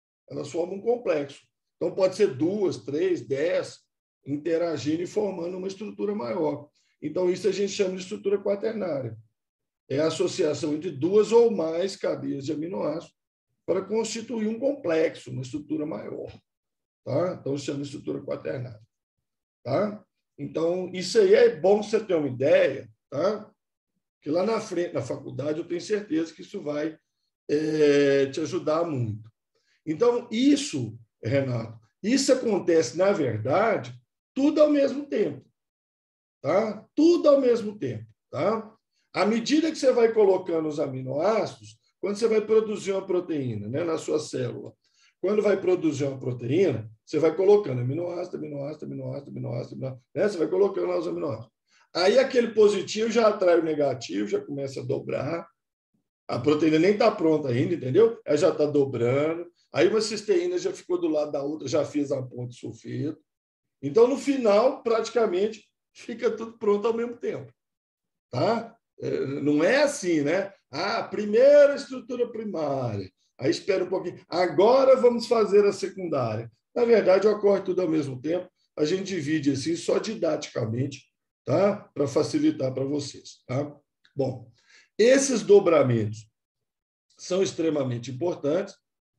Então, pode ser 2, 3, 10 interagindo e formando uma estrutura maior. Então, isso a gente chama de estrutura quaternária. É a associação entre duas ou mais cadeias de aminoácidos para constituir um complexo, uma estrutura maior. Tá? Então, chama de estrutura quaternária. Tá? Então, isso aí é bom você ter uma ideia, tá? Que lá na frente, na faculdade, eu tenho certeza que isso vai te ajudar muito. Então, isso, Renato, isso acontece, na verdade, tudo ao mesmo tempo. Tá? Tudo ao mesmo tempo. Tá? À medida que você vai colocando os aminoácidos, quando você vai produzir uma proteína, né, na sua célula, quando vai produzir uma proteína, você vai colocando aminoácido, né? Você vai colocando lá os aminoácidos. Aí aquele positivo já atrai o negativo, já começa a dobrar. A proteína nem está pronta ainda, entendeu? Ela já está dobrando. Aí uma cisteína já ficou do lado da outra, já fez a ponte sulfeto. Então, no final, praticamente, fica tudo pronto ao mesmo tempo. Tá? Não é assim, né? Primeira estrutura primária. Aí espera um pouquinho. Agora vamos fazer a secundária. Na verdade, ocorre tudo ao mesmo tempo. A gente divide assim, só didaticamente, tá? Para facilitar para vocês. Tá? Bom, esses dobramentos são extremamente importantes.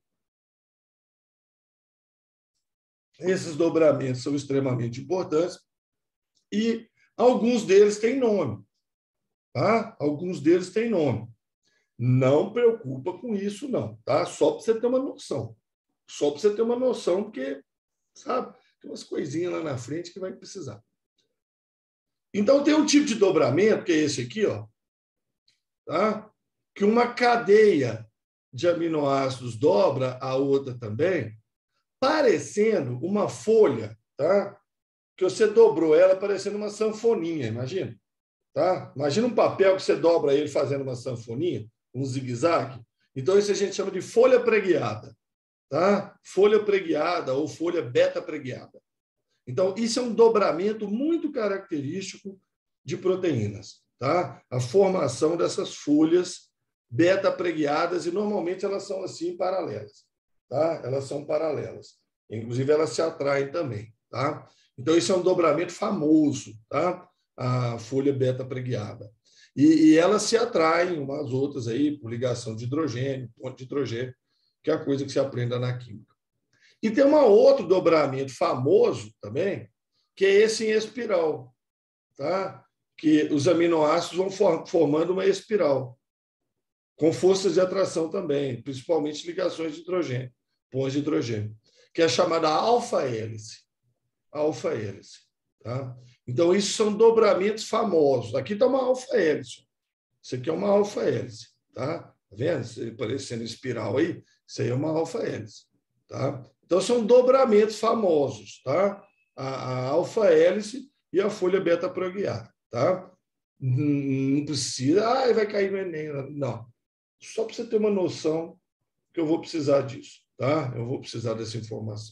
E alguns deles têm nome. Tá? Alguns deles têm nome. Não preocupa com isso, não. Tá? Só para você ter uma noção. Porque, sabe, tem umas coisinhas lá na frente que vai precisar. Então, tem um tipo de dobramento, que é esse aqui, ó, tá? Que uma cadeia de aminoácidos dobra a outra também, parecendo uma folha, tá? Que você dobrou ela parecendo uma sanfoninha, imagina. Tá? Imagina um papel que você dobra ele fazendo uma sanfoninha, um zigue-zague. Então, isso a gente chama de folha preguiada. Tá? Folha preguiada ou folha beta preguiada. Então, isso é um dobramento muito característico de proteínas. Tá? A formação dessas folhas beta preguiadas, e normalmente elas são assim paralelas. Tá? Elas são paralelas. Inclusive, elas se atraem também. Tá? Então, isso é um dobramento famoso, tá? A folha beta preguiada. E elas se atraem umas às outras aí, por ligação de hidrogênio, ponto de hidrogênio, que é a coisa que se aprende na química. E tem um outro dobramento famoso também, que é esse em espiral, tá? Que os aminoácidos vão formando uma espiral, com forças de atração também, principalmente ligações de hidrogênio, pontos de hidrogênio, que é chamada alfa-hélice. Alfa-hélice. Tá? Então, isso são dobramentos famosos. Aqui está uma alfa-hélice. Isso aqui é uma alfa-hélice. Tá vendo? Parecendo espiral aí, isso aí é uma alfa-hélice. Tá? Então, são dobramentos famosos. Tá? A alfa-hélice e a folha beta-proguiada. Tá? Não precisa, vai cair no Enem. Não. Só para você ter uma noção que eu vou precisar disso. tá? Eu vou precisar dessa informação.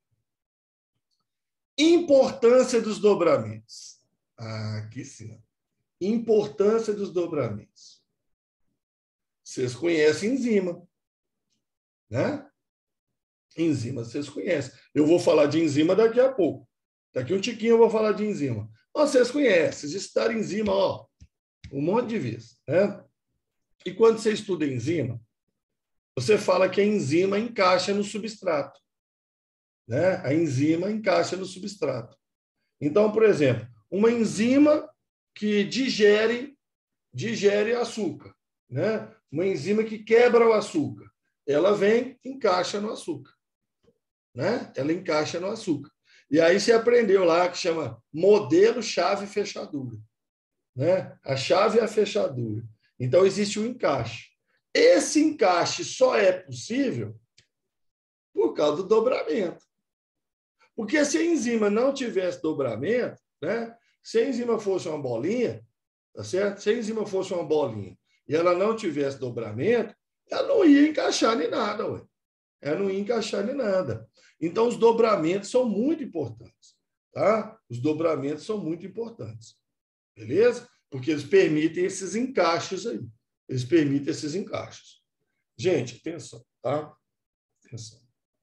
Importância dos dobramentos. Aqui sim. Importância dos dobramentos. Vocês conhecem enzima, né? Enzima vocês conhecem. Eu vou falar de enzima daqui a pouco. Daqui um tiquinho eu vou falar de enzima. Vocês conhecem, vocês estudaram enzima, ó, um monte de vezes, né? E quando você estuda enzima, você fala que a enzima encaixa no substrato, né? A enzima encaixa no substrato. Então, por exemplo, uma enzima que digere açúcar, né? Uma enzima que quebra o açúcar, ela vem, encaixa no açúcar, né? Ela encaixa no açúcar. E aí você aprendeu lá que chama modelo chave-fechadura, né? A chave é a fechadura. Então, existe um encaixe. Esse encaixe só é possível por causa do dobramento. Porque se a enzima não tivesse dobramento, né? Se a enzima fosse uma bolinha, tá certo? Se a enzima fosse uma bolinha e ela não tivesse dobramento, ela não ia encaixar em nada, ué. Ela não ia encaixar em nada. Então, os dobramentos são muito importantes, tá? Os dobramentos são muito importantes. Beleza? Porque eles permitem esses encaixes aí. Eles permitem esses encaixes. Gente, atenção, tá? Atenção.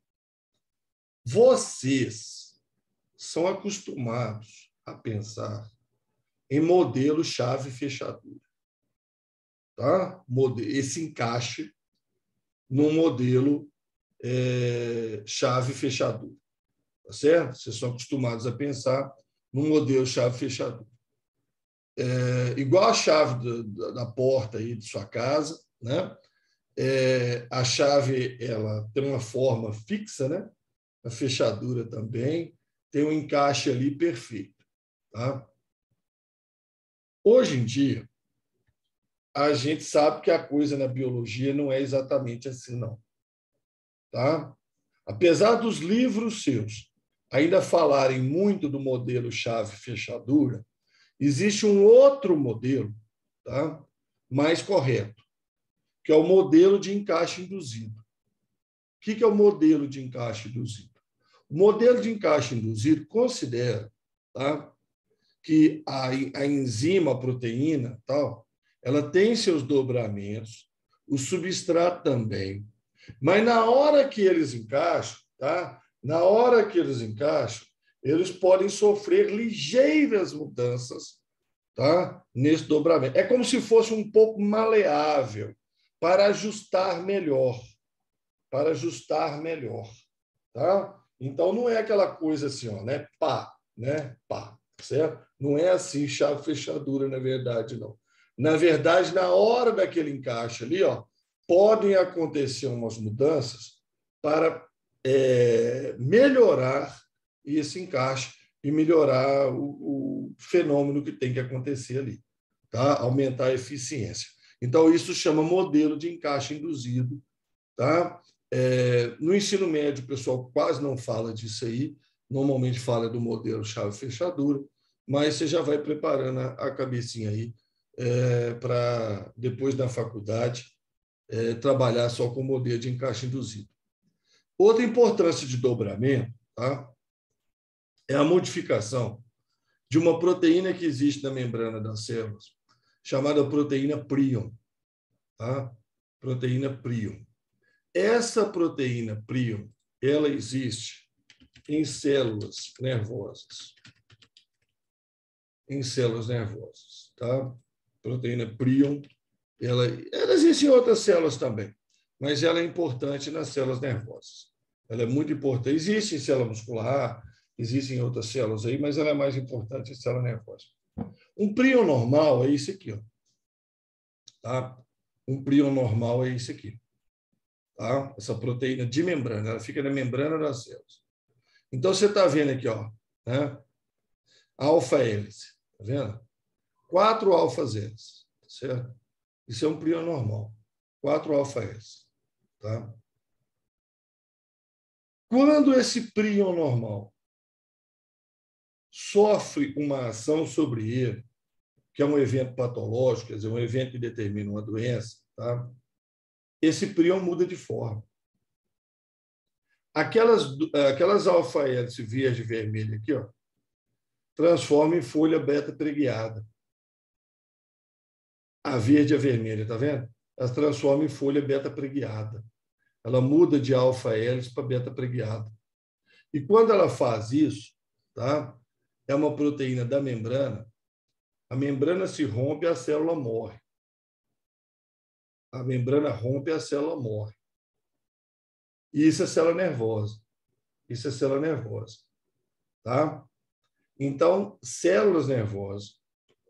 Vocês são acostumados a pensar em modelo chave-fechadura, tá? Esse encaixe num modelo chave-fechadura, tá certo? Vocês são acostumados a pensar num modelo chave-fechadura. Igual a chave da porta aí de sua casa, né? A chave ela tem uma forma fixa, né? A fechadura também tem um encaixe ali perfeito, tá? Hoje em dia, a gente sabe que a coisa na biologia não é exatamente assim, não, tá? Apesar dos livros seus ainda falarem muito do modelo chave-fechadura, existe um outro modelo, tá? Mais correto, que é o modelo de encaixe induzido. O que é o modelo de encaixe induzido? O modelo de encaixe induzido considera, tá, que a enzima, a proteína, tal, ela tem seus dobramentos, o substrato também, mas na hora que eles encaixam, tá? Na hora que eles encaixam, eles podem sofrer ligeiras mudanças, tá? Nesse dobramento. É como se fosse um pouco maleável para ajustar melhor, tá? Então não é aquela coisa assim, ó, né? Pá, né? Pá, certo? Não é assim chave fechadura, na verdade, não. Na verdade, na hora daquele encaixe ali, ó, podem acontecer umas mudanças para melhorar esse encaixe e melhorar o fenômeno que tem que acontecer ali, tá? Aumentar a eficiência. Então, isso chama modelo de encaixe induzido, tá? No ensino médio, o pessoal quase não fala disso aí, normalmente fala do modelo chave-fechadura, mas você já vai preparando a cabecinha aí para depois na faculdade trabalhar só com o modelo de encaixe induzido. Outra importância de dobramento, tá? É a modificação de uma proteína que existe na membrana das células, chamada proteína prion, tá? Proteína prion. Essa proteína prion, ela existe em células nervosas. Em células nervosas, tá? Proteína prion, ela existe em outras células também, mas ela é importante nas células nervosas. Ela é muito importante. Existe em célula muscular, existe em outras células aí, mas ela é mais importante em célula nervosa. Um prion normal é isso aqui, ó. Tá? Um prion normal é isso aqui. Tá? Essa proteína de membrana, ela fica na membrana das células. Então, você está vendo aqui, ó, né? Alfa-hélice, tá vendo? 4 alfa-hélices, certo? Isso é um prion normal. 4 alfa-hélices, tá? Quando esse prion normal sofre uma ação sobre ele, que é um evento patológico, quer dizer, um evento que determina uma doença, tá? Esse prion muda de forma. aquelas alfa-hélice verde e vermelha aqui, ó, transforma em folha beta preguiada. A verde e a vermelha, tá vendo? Elas transformam em folha beta preguiada. Ela muda de alfa-hélice para beta preguiada. E quando ela faz isso, tá? É uma proteína da membrana, a membrana se rompe e a célula morre. A membrana rompe e a célula morre. E isso é célula nervosa. Isso é célula nervosa. Tá? Então, células nervosas,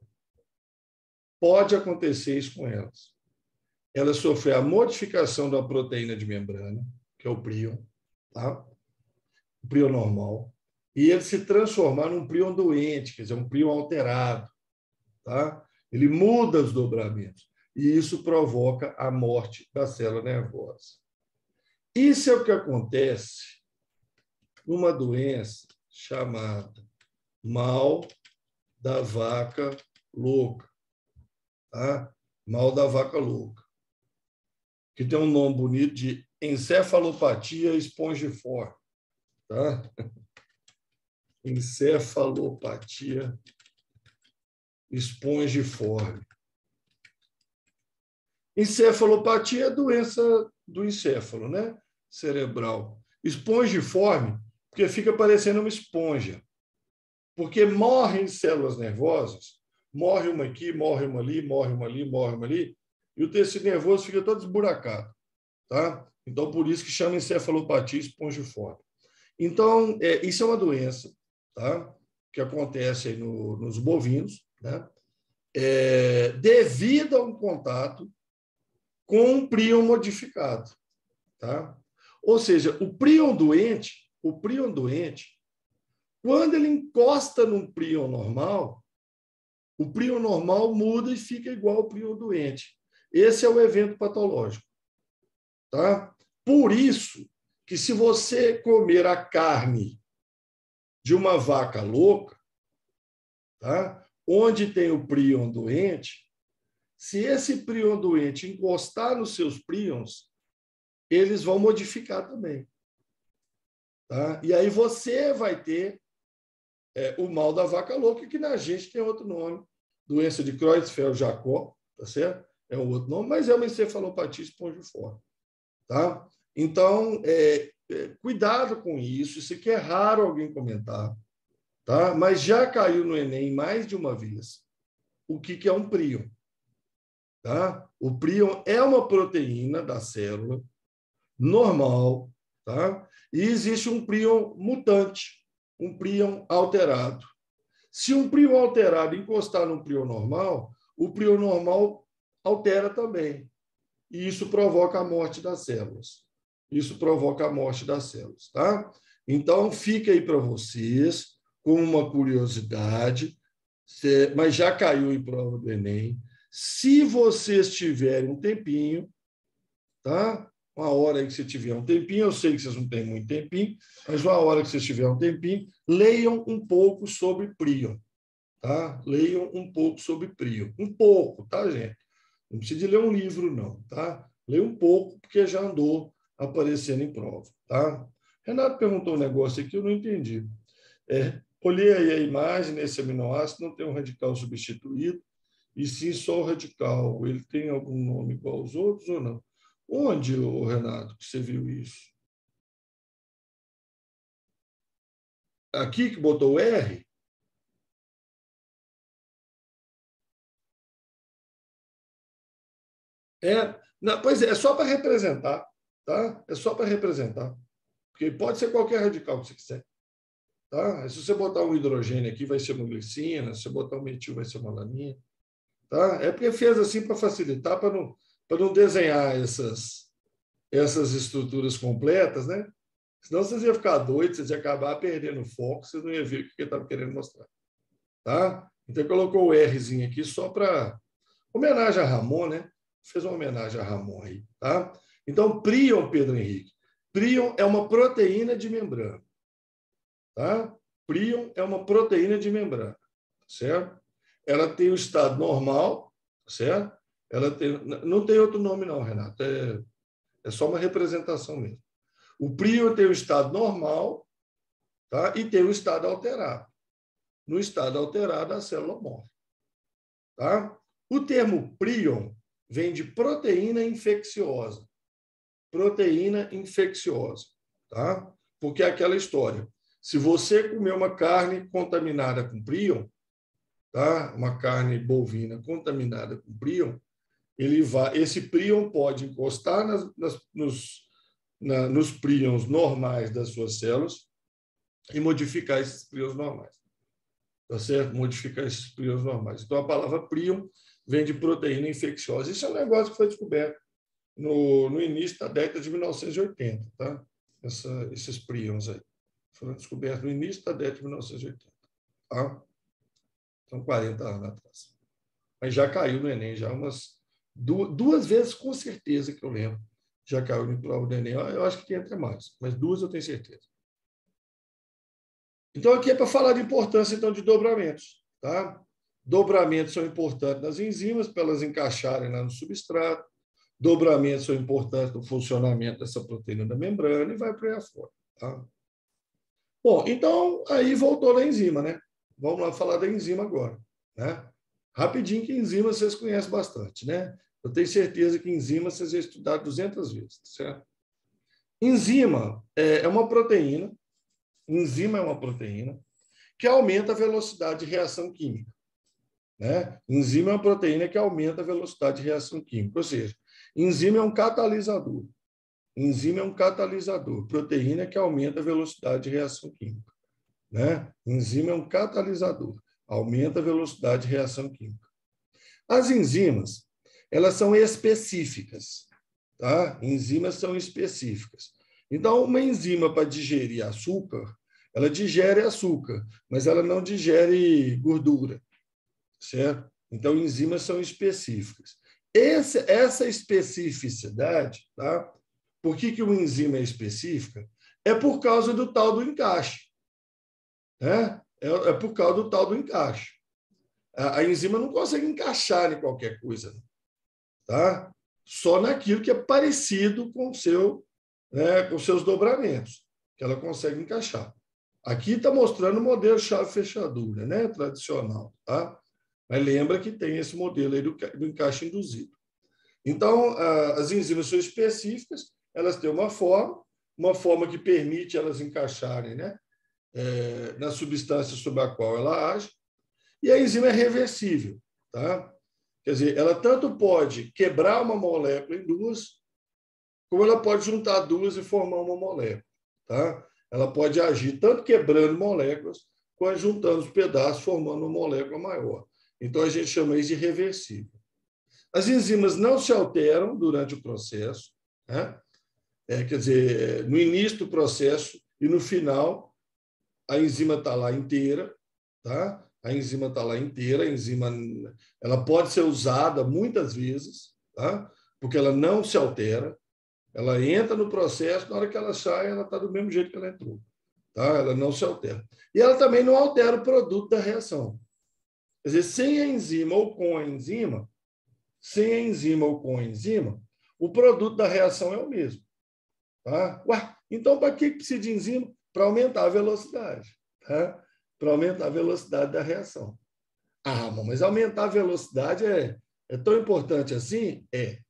pode acontecer isso com elas. Elas sofrem a modificação da proteína de membrana, que é o prion, tá? O prion normal, e ele se transformar num prion doente, quer dizer, um prion alterado. Tá? Ele muda os dobramentos. E isso provoca a morte da célula nervosa. Isso é o que acontece numa doença chamada mal da vaca louca. Tá? Mal da vaca louca. Que tem um nome bonito de encefalopatia espongiforme. Tá? Encefalopatia espongiforme. Encefalopatia é doença do encéfalo, né? Cerebral. Espongiforme, porque fica parecendo uma esponja. Porque morrem células nervosas, morre uma aqui, morre uma ali, morre uma ali, morre uma ali, e o tecido nervoso fica todo esburacado. Tá? Então, por isso que chama encefalopatia espongiforme. Então, isso é uma doença, tá? Que acontece aí nos bovinos, né? Devido a um contato com um prion modificado. Tá? Ou seja, o prion doente, quando ele encosta num prion normal, o prion normal muda e fica igual ao prion doente. Esse é o evento patológico. Tá? Por isso que se você comer a carne de uma vaca louca, tá? Onde tem o prion doente, se esse prion doente encostar nos seus prions, eles vão modificar também. Tá? E aí você vai ter o mal da vaca louca, que na gente tem outro nome, doença de Creutzfeldt-Jakob, tá certo? É um outro nome, mas é uma encefalopatia espongiforme. Tá? Então, cuidado com isso aqui é raro alguém comentar, tá? Mas já caiu no Enem mais de uma vez. O que é um prion? Tá? O prion é uma proteína da célula normal, tá? E existe um prion mutante, um prion alterado. Se um prion alterado encostar no prion normal, o prion normal altera também. E isso provoca a morte das células. Isso provoca a morte das células, tá? Então, fica aí para vocês, como uma curiosidade, mas já caiu em prova do Enem. Se vocês tiverem um tempinho, tá? Uma hora aí que você tiver um tempinho, eu sei que vocês não têm muito tempinho, mas uma hora que vocês tiverem um tempinho, leiam um pouco sobre prion, tá? Leiam um pouco sobre prion. Um pouco, tá, gente? Não precisa de ler um livro, não, tá? Leia um pouco, porque já andou aparecendo em prova, tá? Renato perguntou um negócio aqui, eu não entendi. Olhei aí a imagem, nesse aminoácido não tem um radical substituído, e sim só o radical. Ele tem algum nome igual aos outros ou não? Onde, Renato, que você viu isso? Aqui que botou o R? Não, pois é só para representar, tá? É só para representar. Porque pode ser qualquer radical que você quiser. Tá? Se você botar um hidrogênio aqui, vai ser uma glicina, se você botar um metil, vai ser uma alanina. Tá? É porque fez assim para facilitar, para não desenhar essas estruturas completas, né? Senão vocês iam ficar doidos, vocês iam acabar perdendo o foco, vocês não iam ver o que ele estava querendo mostrar. Tá? Então, colocou o Rzinho aqui só para homenagem a Ramon, né? Fez uma homenagem a Ramon aí. Tá? Então, prion, Pedro Henrique. Prion é uma proteína de membrana. Tá? Prion é uma proteína de membrana, certo? Ela tem o estado normal, certo? Ela tem, não tem outro nome não, Renato. É só uma representação mesmo. O prion tem o estado normal, tá? E tem o estado alterado. No estado alterado, a célula morre. Tá? O termo prion vem de proteína infecciosa. Proteína infecciosa. Tá? Porque é aquela história. Se você comer uma carne contaminada com prion, tá? Uma carne bovina contaminada com prion, esse prion pode encostar nos prions normais das suas células e modificar esses prions normais. Tá certo? Modificar esses prions normais. Então, a palavra prion vem de proteína infecciosa. Isso é um negócio que foi descoberto no início da década de 1980. Tá? Esses prions aí foram descobertos no início da década de 1980. Tá? São 40 anos atrás. Mas já caiu no Enem, já umas duas vezes, com certeza, que eu lembro. Já caiu em prova do Enem. Eu acho que tem até mais, mas duas eu tenho certeza. Então, aqui é para falar de importância então, de dobramentos. Tá? Dobramentos são importantes nas enzimas, para elas encaixarem lá no substrato. Dobramentos são importantes no funcionamento dessa proteína da membrana e vai para aí afora. Tá? Bom, então, aí voltou na enzima, né? Vamos lá falar da enzima agora. Né? Rapidinho, que enzima vocês conhecem bastante, né? Eu tenho certeza que enzima vocês já estudaram 200 vezes, certo? Enzima é uma proteína, enzima é uma proteína que aumenta a velocidade de reação química. Né? Enzima é uma proteína que aumenta a velocidade de reação química, ou seja, enzima é um catalisador. Enzima é um catalisador, proteína que aumenta a velocidade de reação química. Né? Enzima é um catalisador, aumenta a velocidade de reação química. As enzimas, elas são específicas. Tá? Enzimas são específicas. Então, uma enzima para digerir açúcar, ela digere açúcar, mas ela não digere gordura. Certo? Então, enzimas são específicas. Essa especificidade, tá? Por que uma enzima é específica? É por causa do tal do encaixe. Né? É por causa do tal do encaixe. A enzima não consegue encaixar em qualquer coisa. Tá? Só naquilo que é parecido com com seus dobramentos, que ela consegue encaixar. Aqui está mostrando o modelo chave-fechadura, né? Tradicional. Tá? Mas lembra que tem esse modelo aí do encaixe induzido. Então, as enzimas são específicas, elas têm uma forma que permite elas encaixarem, né? Na substância sobre a qual ela age, e a enzima é reversível. Tá? Quer dizer, ela tanto pode quebrar uma molécula em duas, como ela pode juntar duas e formar uma molécula. Tá? Ela pode agir tanto quebrando moléculas, quanto juntando os pedaços, formando uma molécula maior. Então, a gente chama isso de reversível. As enzimas não se alteram durante o processo, né? Quer dizer, no início do processo e no final, a enzima está lá inteira, tá? A enzima está lá inteira, a enzima ela pode ser usada muitas vezes, tá? Porque ela não se altera, ela entra no processo, na hora que ela sai, ela está do mesmo jeito que ela entrou, tá? Ela não se altera. E ela também não altera o produto da reação. Quer dizer, sem a enzima ou com a enzima, o produto da reação é o mesmo. Tá? Ué, então, para que precisa de enzima? Para aumentar a velocidade. Tá? Para aumentar a velocidade da reação. Ah, mas aumentar a velocidade é tão importante assim? É.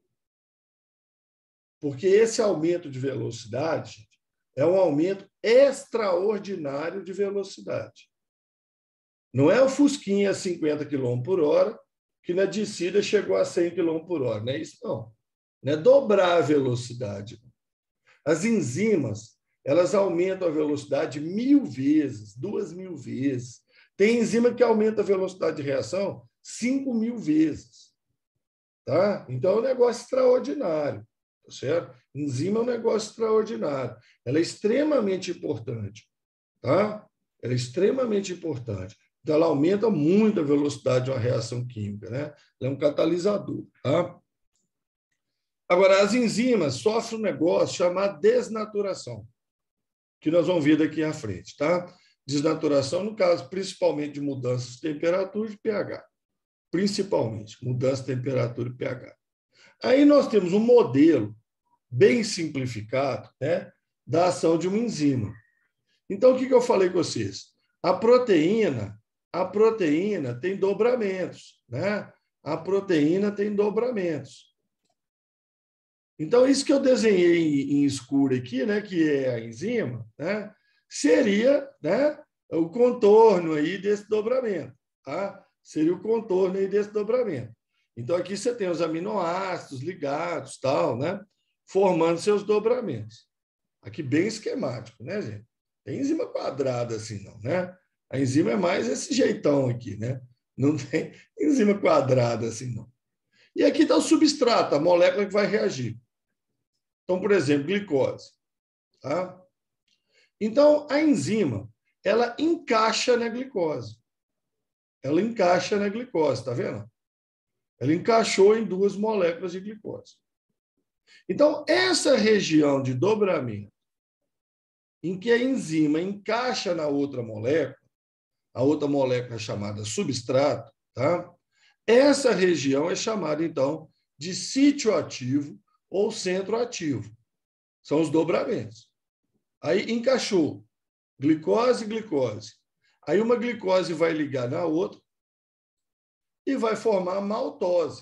Porque esse aumento de velocidade é um aumento extraordinário de velocidade. Não é o Fusquinha a 50 km por hora, que na descida chegou a 100 km por hora. Não é isso, não. Não é dobrar a velocidade. As enzimas, elas aumentam a velocidade 1000 vezes, 2000 vezes. Tem enzima que aumenta a velocidade de reação 5000 vezes. Tá? Então, é um negócio extraordinário. Tá certo? Enzima é um negócio extraordinário. Ela é extremamente importante. Tá? Ela é extremamente importante. Então, ela aumenta muito a velocidade de uma reação química. Né? Ela é um catalisador. Tá? Agora, as enzimas sofrem um negócio chamado desnaturação, que nós vamos ver daqui à frente. Tá? Desnaturação, no caso, principalmente de mudanças de temperatura e de pH. Principalmente, mudança de temperatura e pH. Aí nós temos um modelo bem simplificado, né, da ação de uma enzima. Então, o que eu falei com vocês? A proteína tem dobramentos, né? A proteína tem dobramentos. Então, isso que eu desenhei em escuro aqui, né, que é a enzima, né, seria, né, o contorno aí desse dobramento, tá? Seria o contorno aí desse dobramento. Então, aqui você tem os aminoácidos ligados, tal, né, formando seus dobramentos. Aqui bem esquemático, né, gente? Tem enzima quadrada assim, não, né? A enzima é mais esse jeitão aqui, né? Não tem enzima quadrada assim, não. E aqui está o substrato, a molécula que vai reagir. Então, por exemplo, glicose. Tá? Então, a enzima, ela encaixa na glicose. Ela encaixa na glicose, tá vendo? Ela encaixou em duas moléculas de glicose. Então, essa região de dobramento, em que a enzima encaixa na outra molécula, a outra molécula é chamada substrato, tá? Essa região é chamada, então, de sítio ativo ou centro ativo. São os dobramentos. Aí encaixou glicose e glicose. Aí uma glicose vai ligar na outra e vai formar maltose.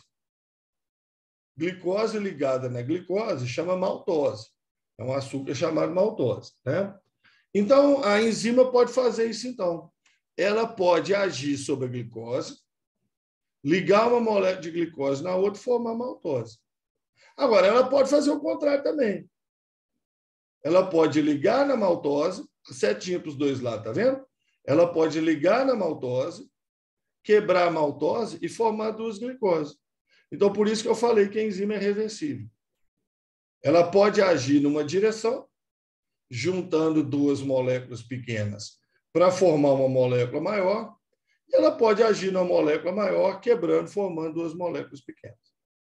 Glicose ligada na glicose chama maltose. É um açúcar chamado maltose, né? Então, a enzima pode fazer isso, então. Ela pode agir sobre a glicose, ligar uma molécula de glicose na outra e formar maltose. Agora, ela pode fazer o contrário também. Ela pode ligar na maltose, setinha para os dois lados, tá vendo? Ela pode ligar na maltose, quebrar a maltose e formar duas glicoses. Então, por isso que eu falei que a enzima é reversível. Ela pode agir numa direção, juntando duas moléculas pequenas para formar uma molécula maior, e ela pode agir numa molécula maior, quebrando, formando duas moléculas pequenas.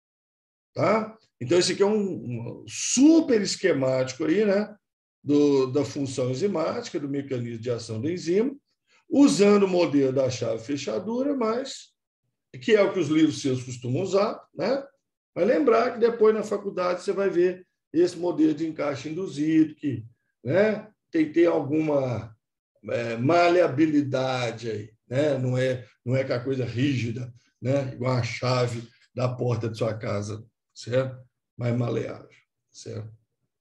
Tá? Então, esse aqui é um super esquemático aí, né, da função enzimática, do mecanismo de ação da enzima, usando o modelo da chave fechadura, mas que é o que os livros seus costumam usar, né? Mas lembrar que depois na faculdade você vai ver esse modelo de encaixe induzido, que, né, tem que ter alguma maleabilidade aí, né? Não é aquela coisa rígida, né, igual a chave da porta de sua casa, certo? Mais maleável, certo?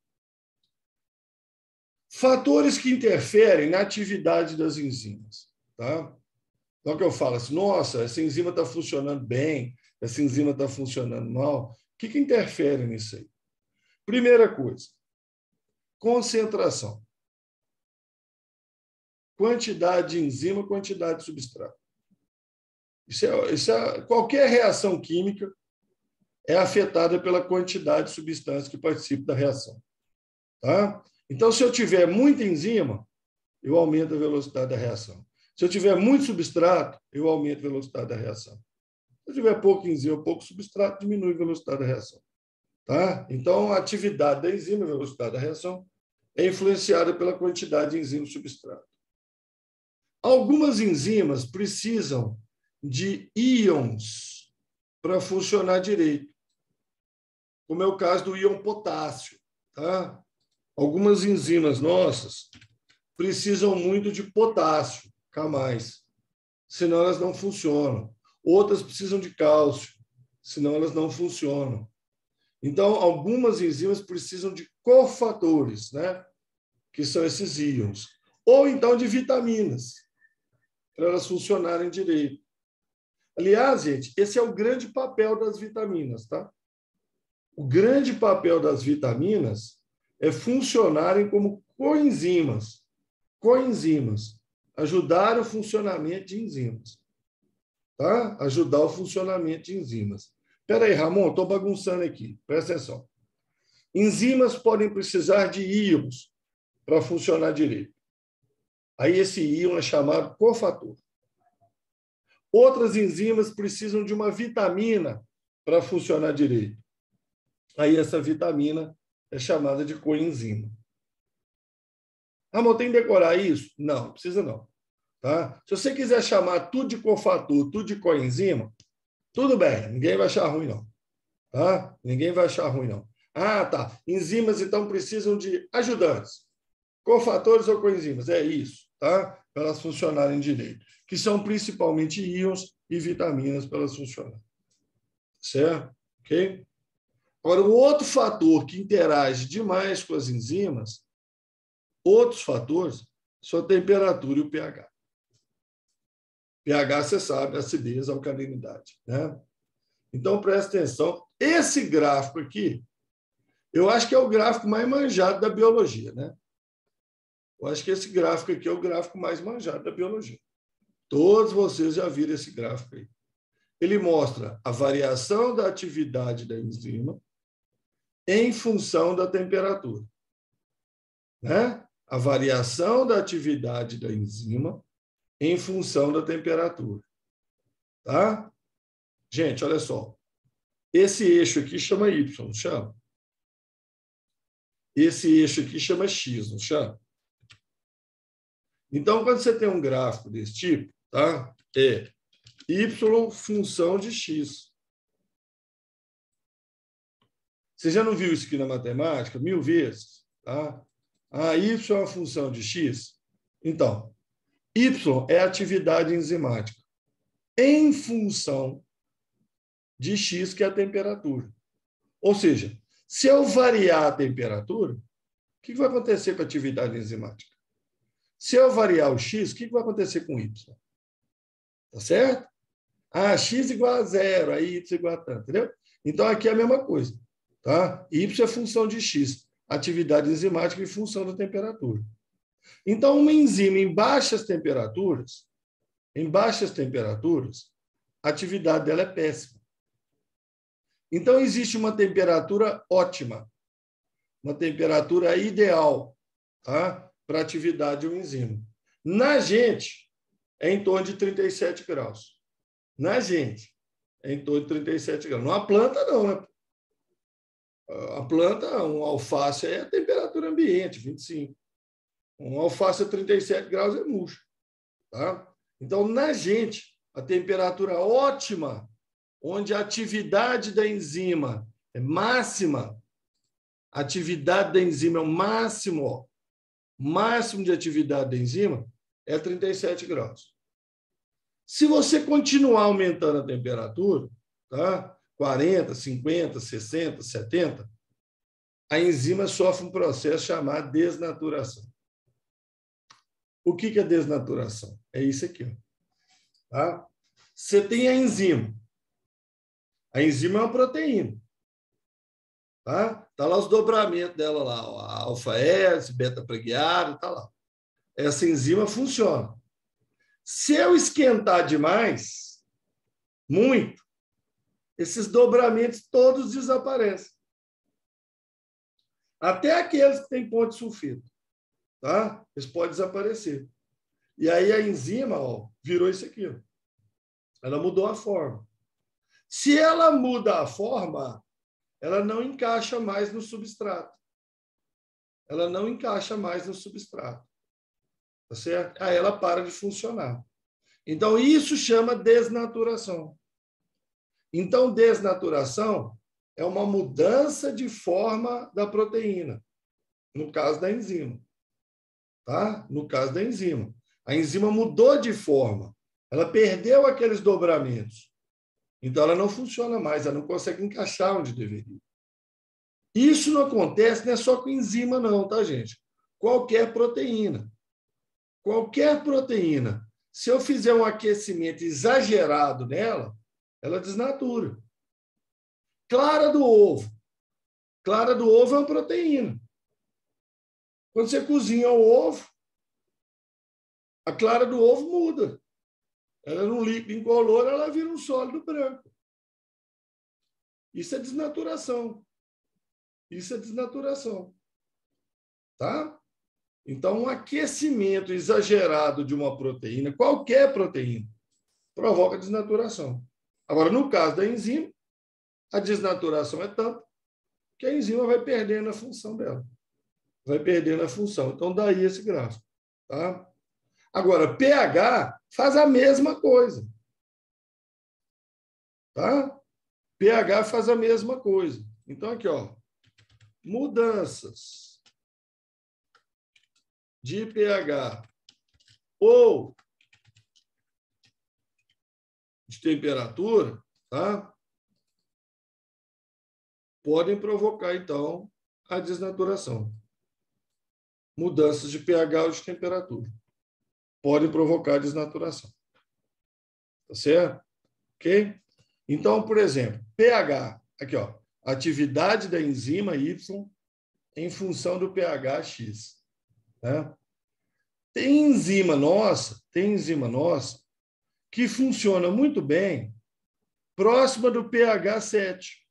Fatores que interferem na atividade das enzimas, tá? Então, que eu falo assim, nossa, essa enzima está funcionando bem, essa enzima está funcionando mal. O que interfere nisso aí? Primeira coisa, concentração. Quantidade de enzima, quantidade de substrato. Qualquer reação química é afetada pela quantidade de substância que participa da reação. Tá? Então, se eu tiver muita enzima, eu aumento a velocidade da reação. Se eu tiver muito substrato, eu aumento a velocidade da reação. Se eu tiver pouco enzima, pouco substrato, diminui a velocidade da reação. Tá? Então, a atividade da enzima, a velocidade da reação, é influenciada pela quantidade de enzima e substrato. Algumas enzimas precisam de íons para funcionar direito, como é o caso do íon potássio. Tá? Algumas enzimas nossas precisam muito de potássio, K+, senão elas não funcionam. Outras precisam de cálcio, senão elas não funcionam. Então, algumas enzimas precisam de cofatores, né? Que são esses íons. Ou então de vitaminas, para elas funcionarem direito. Aliás, gente, esse é o grande papel das vitaminas, tá? O grande papel das vitaminas é funcionarem como coenzimas. Coenzimas. Ajudar o funcionamento de enzimas. Tá? Ajudar o funcionamento de enzimas. Espera aí, Ramon, estou bagunçando aqui. Presta atenção. Enzimas podem precisar de íons para funcionar direito. Aí esse íon é chamado cofator. Outras enzimas precisam de uma vitamina para funcionar direito. Aí essa vitamina é chamada de coenzima. Ramon, tem que decorar isso? Não precisa não. Tá? Se você quiser chamar tudo de cofator, tudo de coenzima, tudo bem, ninguém vai achar ruim, não. Tá? Ninguém vai achar ruim, não. Ah, tá. Enzimas, então, precisam de ajudantes. Cofatores ou coenzimas, é isso, tá? Para elas funcionarem direito, que são principalmente íons e vitaminas para elas funcionarem. Certo? Ok? Agora, o outro fator que interage demais com as enzimas, outros fatores, são a temperatura e o pH. pH, você sabe, acidez, alcalinidade, né? Então, presta atenção. Esse gráfico aqui, eu acho que é o gráfico mais manjado da biologia, né? Eu acho que esse gráfico aqui é o gráfico mais manjado da biologia. Todos vocês já viram esse gráfico aí. Ele mostra a variação da atividade da enzima em função da temperatura, né? A variação da atividade da enzima em função da temperatura, tá? Gente, olha só. Esse eixo aqui chama Y, não chama? Esse eixo aqui chama X, não chama? Então, quando você tem um gráfico desse tipo, tá? É Y função de X. Você já não viu isso aqui na matemática? 1000 vezes, tá? A Y é uma função de X. Então, Y é atividade enzimática em função de X, que é a temperatura. Ou seja, se eu variar a temperatura, o que vai acontecer com a atividade enzimática? Se eu variar o X, o que vai acontecer com Y? Tá certo? Ah, X igual a zero, aí Y igual a tanto, entendeu? Então, aqui é a mesma coisa. Tá? Y é função de X, atividade enzimática em função da temperatura. Então, uma enzima em baixas temperaturas, a atividade dela é péssima. Então, existe uma temperatura ótima, uma temperatura ideal, tá? Para a atividade de uma enzima. Na gente, é em torno de 37 graus. Na gente, é em torno de 37 graus. Numa planta, não, né? A planta, um alface é a temperatura ambiente, 25. Um alface a 37 graus é murcho. Tá? Então, na gente, a temperatura ótima, onde a atividade da enzima é máxima, a atividade da enzima é o máximo, máximo de atividade da enzima é 37 graus. Se você continuar aumentando a temperatura, tá? 40, 50, 60, 70, a enzima sofre um processo chamado desnaturação. O que é desnaturação? É isso aqui. Ó. Tá? Você tem a enzima. A enzima é uma proteína. Tá lá os dobramentos dela lá, ó, a alfa-S, beta-preguiário, tá lá. Essa enzima funciona. Se eu esquentar demais, muito, esses dobramentos todos desaparecem. Até aqueles que têm ponto de sulfito, tá? Eles podem desaparecer. E aí a enzima, ó, virou isso aqui. Ó. Ela mudou a forma. Se ela muda a forma, ela não encaixa mais no substrato. Ela não encaixa mais no substrato. Tá certo? Aí ela para de funcionar. Então, isso chama desnaturação. Então, desnaturação é uma mudança de forma da proteína, no caso da enzima. Tá? No caso da enzima. A enzima mudou de forma. Ela perdeu aqueles dobramentos. Então, ela não funciona mais, ela não consegue encaixar onde deveria. Isso não acontece, não é só com enzima, não, tá, gente? Qualquer proteína. Qualquer proteína. Se eu fizer um aquecimento exagerado nela, ela desnatura. Clara do ovo. Clara do ovo é uma proteína. Quando você cozinha o ovo, a clara do ovo muda. Ela era um líquido incolor, ela vira um sólido branco. Isso é desnaturação. Isso é desnaturação. Tá? Então, um aquecimento exagerado de uma proteína, qualquer proteína, provoca desnaturação. Agora, no caso da enzima, a desnaturação é tanto que a enzima vai perdendo a função dela. Vai perdendo a função. Então, daí esse gráfico. Tá? Agora, pH faz a mesma coisa. Tá? pH faz a mesma coisa. Então, aqui, ó, mudanças de pH ou de temperatura, tá? Podem provocar, então, a desnaturação. Mudanças de pH ou de temperatura podem provocar a desnaturação. Tá certo? Ok? Então, por exemplo, pH, aqui, ó, atividade da enzima Y em função do pH X. Né? Tem enzima nossa que funciona muito bem próxima do pH 7,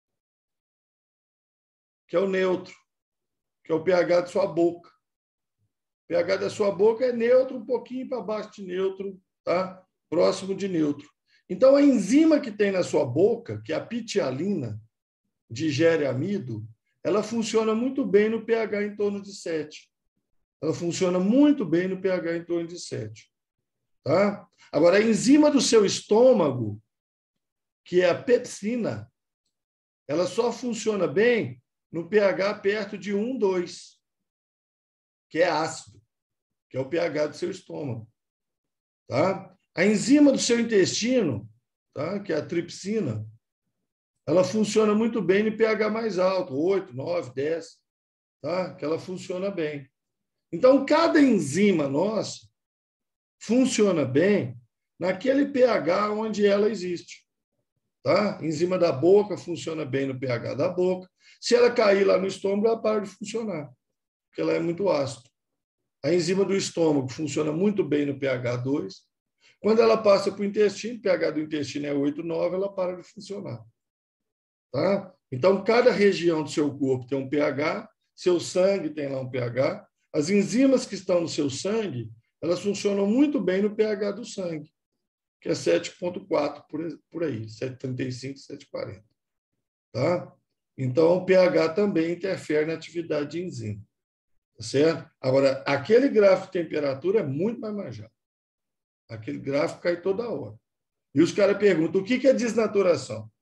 que é o neutro, que é o pH de sua boca. O pH da sua boca é neutro, um pouquinho para baixo de neutro, tá? Próximo de neutro. Então, a enzima que tem na sua boca, que é a pitialina, digere amido, ela funciona muito bem no pH em torno de 7. Ela funciona muito bem no pH em torno de 7. Tá? Agora, a enzima do seu estômago, que é a pepsina, ela só funciona bem no pH perto de 1, 2, que é ácido, que é o pH do seu estômago. Tá? A enzima do seu intestino, tá? Que é a tripsina, ela funciona muito bem no pH mais alto, 8, 9, 10, tá? Que ela funciona bem. Então, cada enzima nossa funciona bem naquele pH onde ela existe. Tá? A enzima da boca funciona bem no pH da boca. Se ela cair lá no estômago, ela para de funcionar, porque ela é muito ácida. A enzima do estômago funciona muito bem no pH 2. Quando ela passa para o intestino, o pH do intestino é 8, 9, ela para de funcionar. Tá? Então, cada região do seu corpo tem um pH, seu sangue tem lá um pH. As enzimas que estão no seu sangue, elas funcionam muito bem no pH do sangue, que é 7,4 por aí, 7,35, 7,40. Tá? Então, o pH também interfere na atividade de enzima. Tá certo? Agora, aquele gráfico de temperatura é muito mais manjado. Aquele gráfico cai toda hora. E os caras perguntam, o que é desnaturação?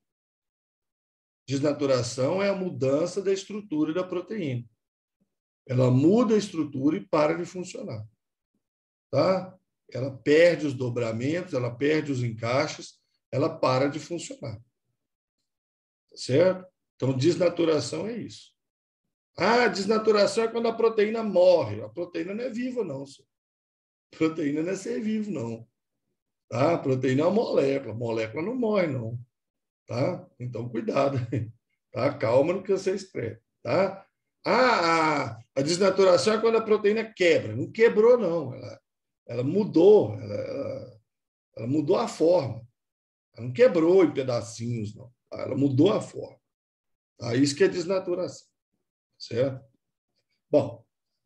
Desnaturação é a mudança da estrutura da proteína. Ela muda a estrutura e para de funcionar. Tá? Ela perde os dobramentos, ela perde os encaixes, ela para de funcionar. Tá certo? Então, desnaturação é isso. Ah, desnaturação é quando a proteína morre. A proteína não é viva, não. A proteína não é ser vivo, não. Tá? A proteína é uma molécula. A molécula não morre, não. Tá? Então, cuidado. Tá? Calma no que você escreve. Tá? A desnaturação é quando a proteína quebra. Não quebrou, não. Ela mudou. Ela mudou a forma. Ela não quebrou em pedacinhos, não. Tá? Ela mudou a forma. Tá? Isso que é desnaturação. Certo? Bom.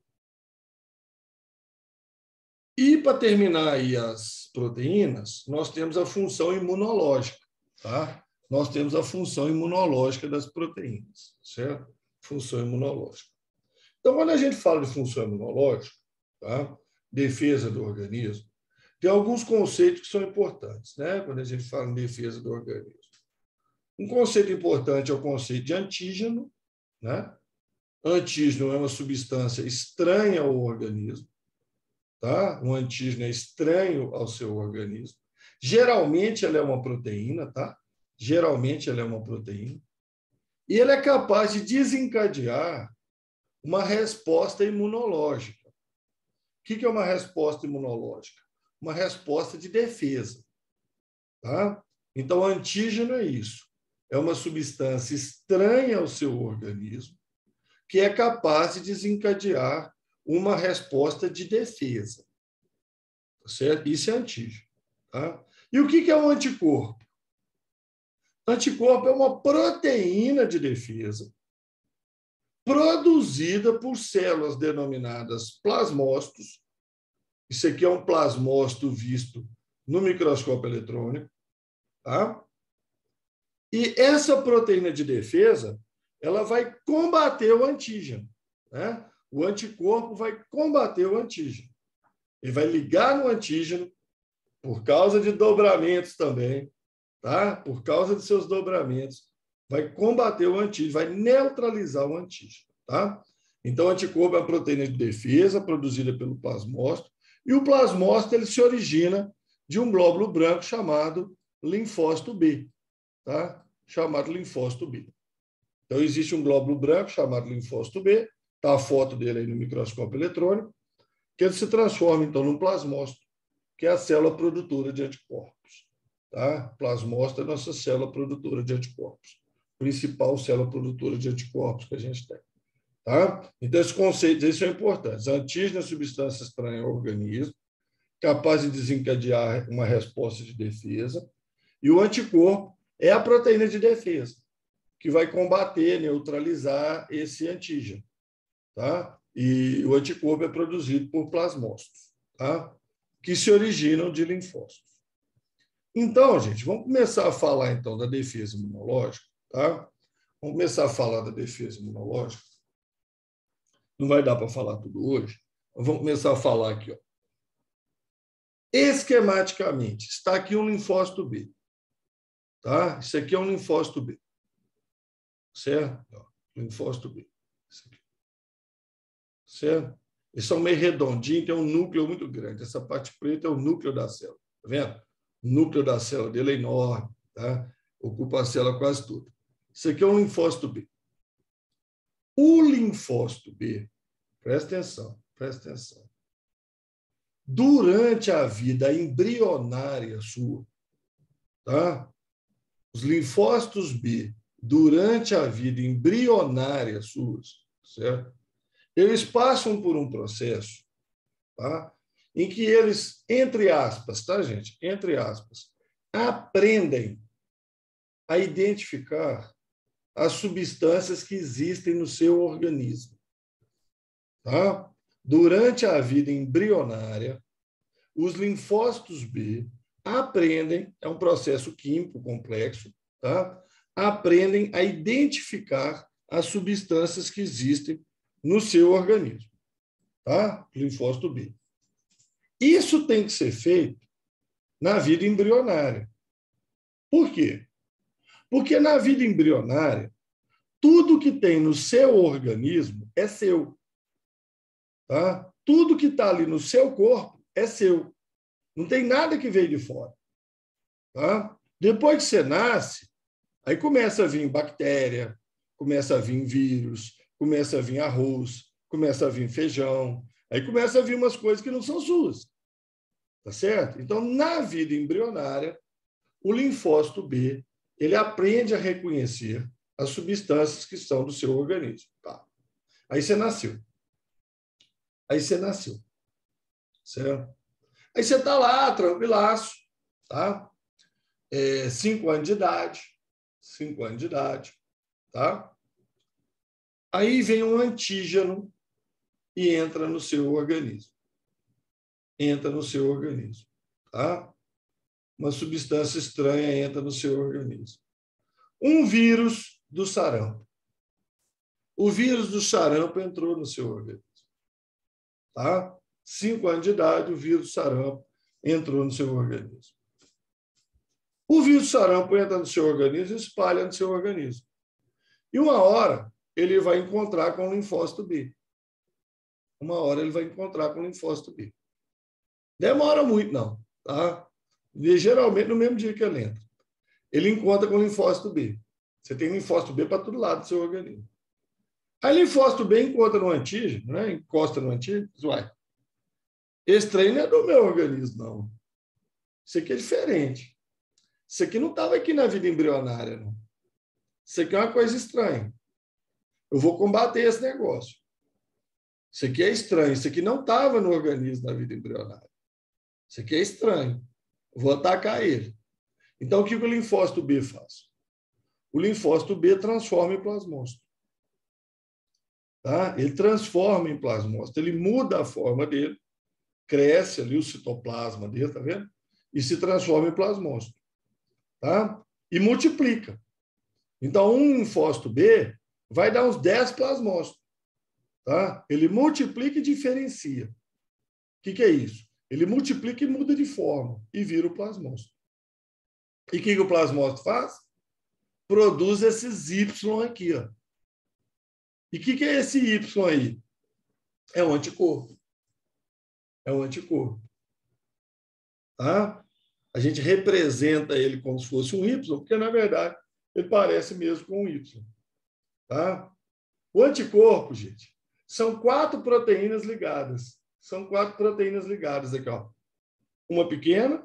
E para terminar aí as proteínas, nós temos a função imunológica. Tá? Nós temos a função imunológica das proteínas. Certo? Função imunológica. Então, quando a gente fala de função imunológica, tá? Defesa do organismo, tem alguns conceitos que são importantes, né? Quando a gente fala em defesa do organismo. Um conceito importante é o conceito de antígeno, né? Antígeno é uma substância estranha ao organismo, tá? Um antígeno é estranho ao seu organismo. Geralmente ela é uma proteína, tá? Geralmente ela é uma proteína. E ela é capaz de desencadear uma resposta imunológica. O que é uma resposta imunológica? Uma resposta de defesa. Tá? Então, antígeno é isso. É uma substância estranha ao seu organismo que é capaz de desencadear uma resposta de defesa. Tá certo? Isso é antígeno. Tá? E o que é um anticorpo? Anticorpo é uma proteína de defesa produzida por células denominadas plasmócitos. Isso aqui é um plasmócito visto no microscópio eletrônico. Tá? E essa proteína de defesa, ela vai combater o antígeno. Né? O anticorpo vai combater o antígeno. Ele vai ligar no antígeno por causa de dobramentos também. Tá? Por causa de seus dobramentos. Vai combater o antígeno, vai neutralizar o antígeno. Tá? Então, o anticorpo é uma proteína de defesa produzida pelo plasmócito, e o plasmócito ele se origina de um glóbulo branco chamado linfócito B, tá? Chamado linfócito B. Então, existe um glóbulo branco chamado linfócito B, está a foto dele aí no microscópio eletrônico, que ele se transforma, então, num plasmócito, que é a célula produtora de anticorpos. Tá? Plasmócito é a nossa célula produtora de anticorpos, principal célula produtora de anticorpos que a gente tem. Tá? Então, esses conceitos são importantes. Antígeno é substância estranha ao organismo, capaz de desencadear uma resposta de defesa, e o anticorpo é a proteína de defesa, que vai combater, neutralizar esse antígeno. Tá? E o anticorpo é produzido por plasmócitos, tá? Que se originam de linfócitos. Então, gente, vamos começar a falar então da defesa imunológica, tá? Vamos começar a falar da defesa imunológica. Não vai dar para falar tudo hoje, mas vamos começar a falar aqui, ó. Esquematicamente, está aqui um linfócito B, tá? Isso aqui é um linfócito B, certo? Ó, linfócito B, isso aqui. Certo? Eles são meio redondinhos, tem um núcleo muito grande. Essa parte preta é o núcleo da célula. Tá vendo? O núcleo da célula dele é enorme, tá? Ocupa a célula quase toda. Isso aqui é um linfócito B. O linfócito B, presta atenção. Durante a vida embrionária sua, tá? Os linfócitos B, durante a vida embrionária suas, certo? Eles passam por um processo, tá? Em que eles, entre aspas, tá, gente? Entre aspas, aprendem a identificar as substâncias que existem no seu organismo. Tá? Durante a vida embrionária, os linfócitos B aprendem, é um processo químico complexo, tá? Aprendem a identificar as substâncias que existem no seu organismo, tá? Linfócito B. Isso tem que ser feito na vida embrionária. Por quê? Porque na vida embrionária, tudo que tem no seu organismo é seu. Tá? Tudo que está ali no seu corpo é seu. Não tem nada que veio de fora. Tá? Depois que você nasce, aí começa a vir bactéria, começa a vir vírus, começa a vir arroz, começa a vir feijão, aí começa a vir umas coisas que não são suas. Tá certo? Então, na vida embrionária, o linfócito B, ele aprende a reconhecer as substâncias que estão do seu organismo. Tá? Aí você nasceu. Certo? Aí você está lá, tranquilaço, tá? 5 anos de idade, tá? Aí vem um antígeno e entra no seu organismo. Tá? Uma substância estranha entra no seu organismo. Um vírus do sarampo. O vírus do sarampo entrou no seu organismo. Tá? 5 anos de idade, o vírus do sarampo entrou no seu organismo. O vírus do sarampo entra no seu organismo e espalha no seu organismo. E uma hora ele vai encontrar com o linfócito B. Demora muito, não. Tá? E, geralmente, no mesmo dia que ele entra. Ele encontra com o linfócito B. Você tem linfócito B para todo lado do seu organismo. Aí, linfócito B encontra no antígeno, né? Encosta no antígeno, diz, uai, esse trem não é do meu organismo, não. Isso aqui é diferente. Isso aqui não estava aqui na vida embrionária, não. Isso aqui é uma coisa estranha. Eu vou combater esse negócio. Isso aqui é estranho. Isso aqui não estava no organismo na vida embrionária. Isso aqui é estranho. Eu vou atacar ele. Então, o que o linfócito B faz? O linfócito B transforma em plasmócito. Tá? Ele transforma em plasmócito. Ele muda a forma dele, cresce ali o citoplasma dele, tá vendo? E se transforma em plasmócito. Tá? E multiplica. Então, um linfócito B vai dar uns 10 plasmócitos. Tá? Ele multiplica e diferencia. O que é isso? Ele multiplica e muda de forma e vira o plasmócito. E o que o plasmócito faz? Produz esses Y aqui. Ó. E o que é esse Y aí? É um anticorpo. É um anticorpo. Tá? A gente representa ele como se fosse um Y, porque, na verdade, ele parece mesmo com um Y. Tá? O anticorpo, gente, são 4 proteínas ligadas. São 4 proteínas ligadas aqui, ó. Uma pequena,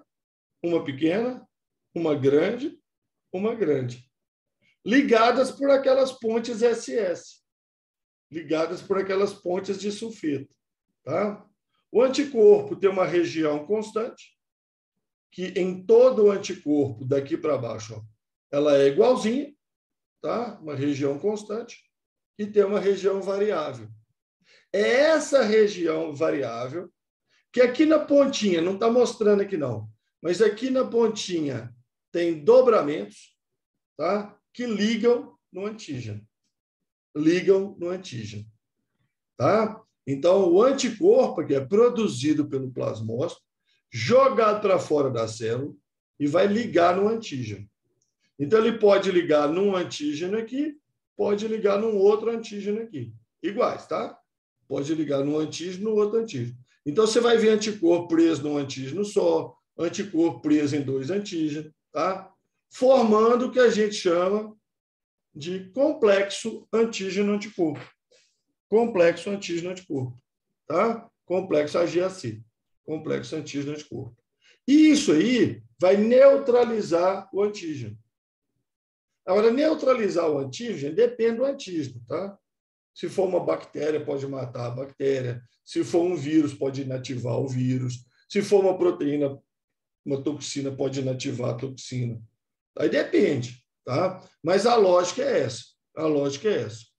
uma grande, uma grande. Ligadas por aquelas pontes SS. Ligadas por aquelas pontes de sulfeto. Tá? O anticorpo tem uma região constante, que em todo o anticorpo, daqui para baixo, ó, ela é igualzinha, tá? Uma região constante, e tem uma região variável. É essa região variável que aqui na pontinha, não está mostrando aqui não, mas aqui na pontinha tem dobramentos, tá? Que ligam no antígeno. Ligam no antígeno. Tá? Então, o anticorpo, que é produzido pelo plasmócito, jogado para fora da célula e vai ligar no antígeno. Então, ele pode ligar num antígeno aqui, pode ligar num outro antígeno aqui. Iguais, tá? Pode ligar num antígeno, no outro antígeno. Então, você vai ver anticorpo preso num antígeno só, anticorpo preso em 2 antígenos, tá? Formando o que a gente chama de complexo antígeno-anticorpo. Complexo antígeno-anticorpo. Tá? Complexo AGAC. Complexo antígeno-anticorpo. E isso aí vai neutralizar o antígeno. Agora, neutralizar o antígeno depende do antígeno, tá? Se for uma bactéria, pode matar a bactéria. Se for um vírus, pode inativar o vírus. Se for uma proteína, uma toxina, pode inativar a toxina. Aí depende, tá? Mas a lógica é essa. A lógica é essa.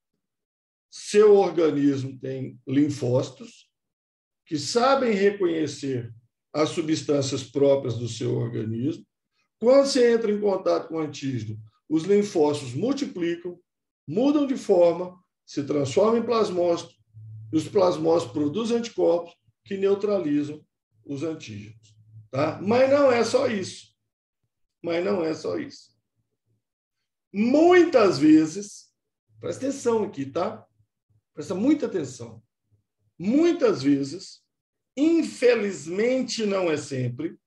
Seu organismo tem linfócitos que sabem reconhecer as substâncias próprias do seu organismo. Quando você entra em contato com o antígeno, os linfócitos multiplicam, mudam de forma, se transformam em plasmócitos, e os plasmócitos produzem anticorpos que neutralizam os antígenos. Tá? Mas não é só isso. Mas não é só isso. Muitas vezes, presta atenção aqui, tá? Presta muita atenção. Muitas vezes, infelizmente não é sempre,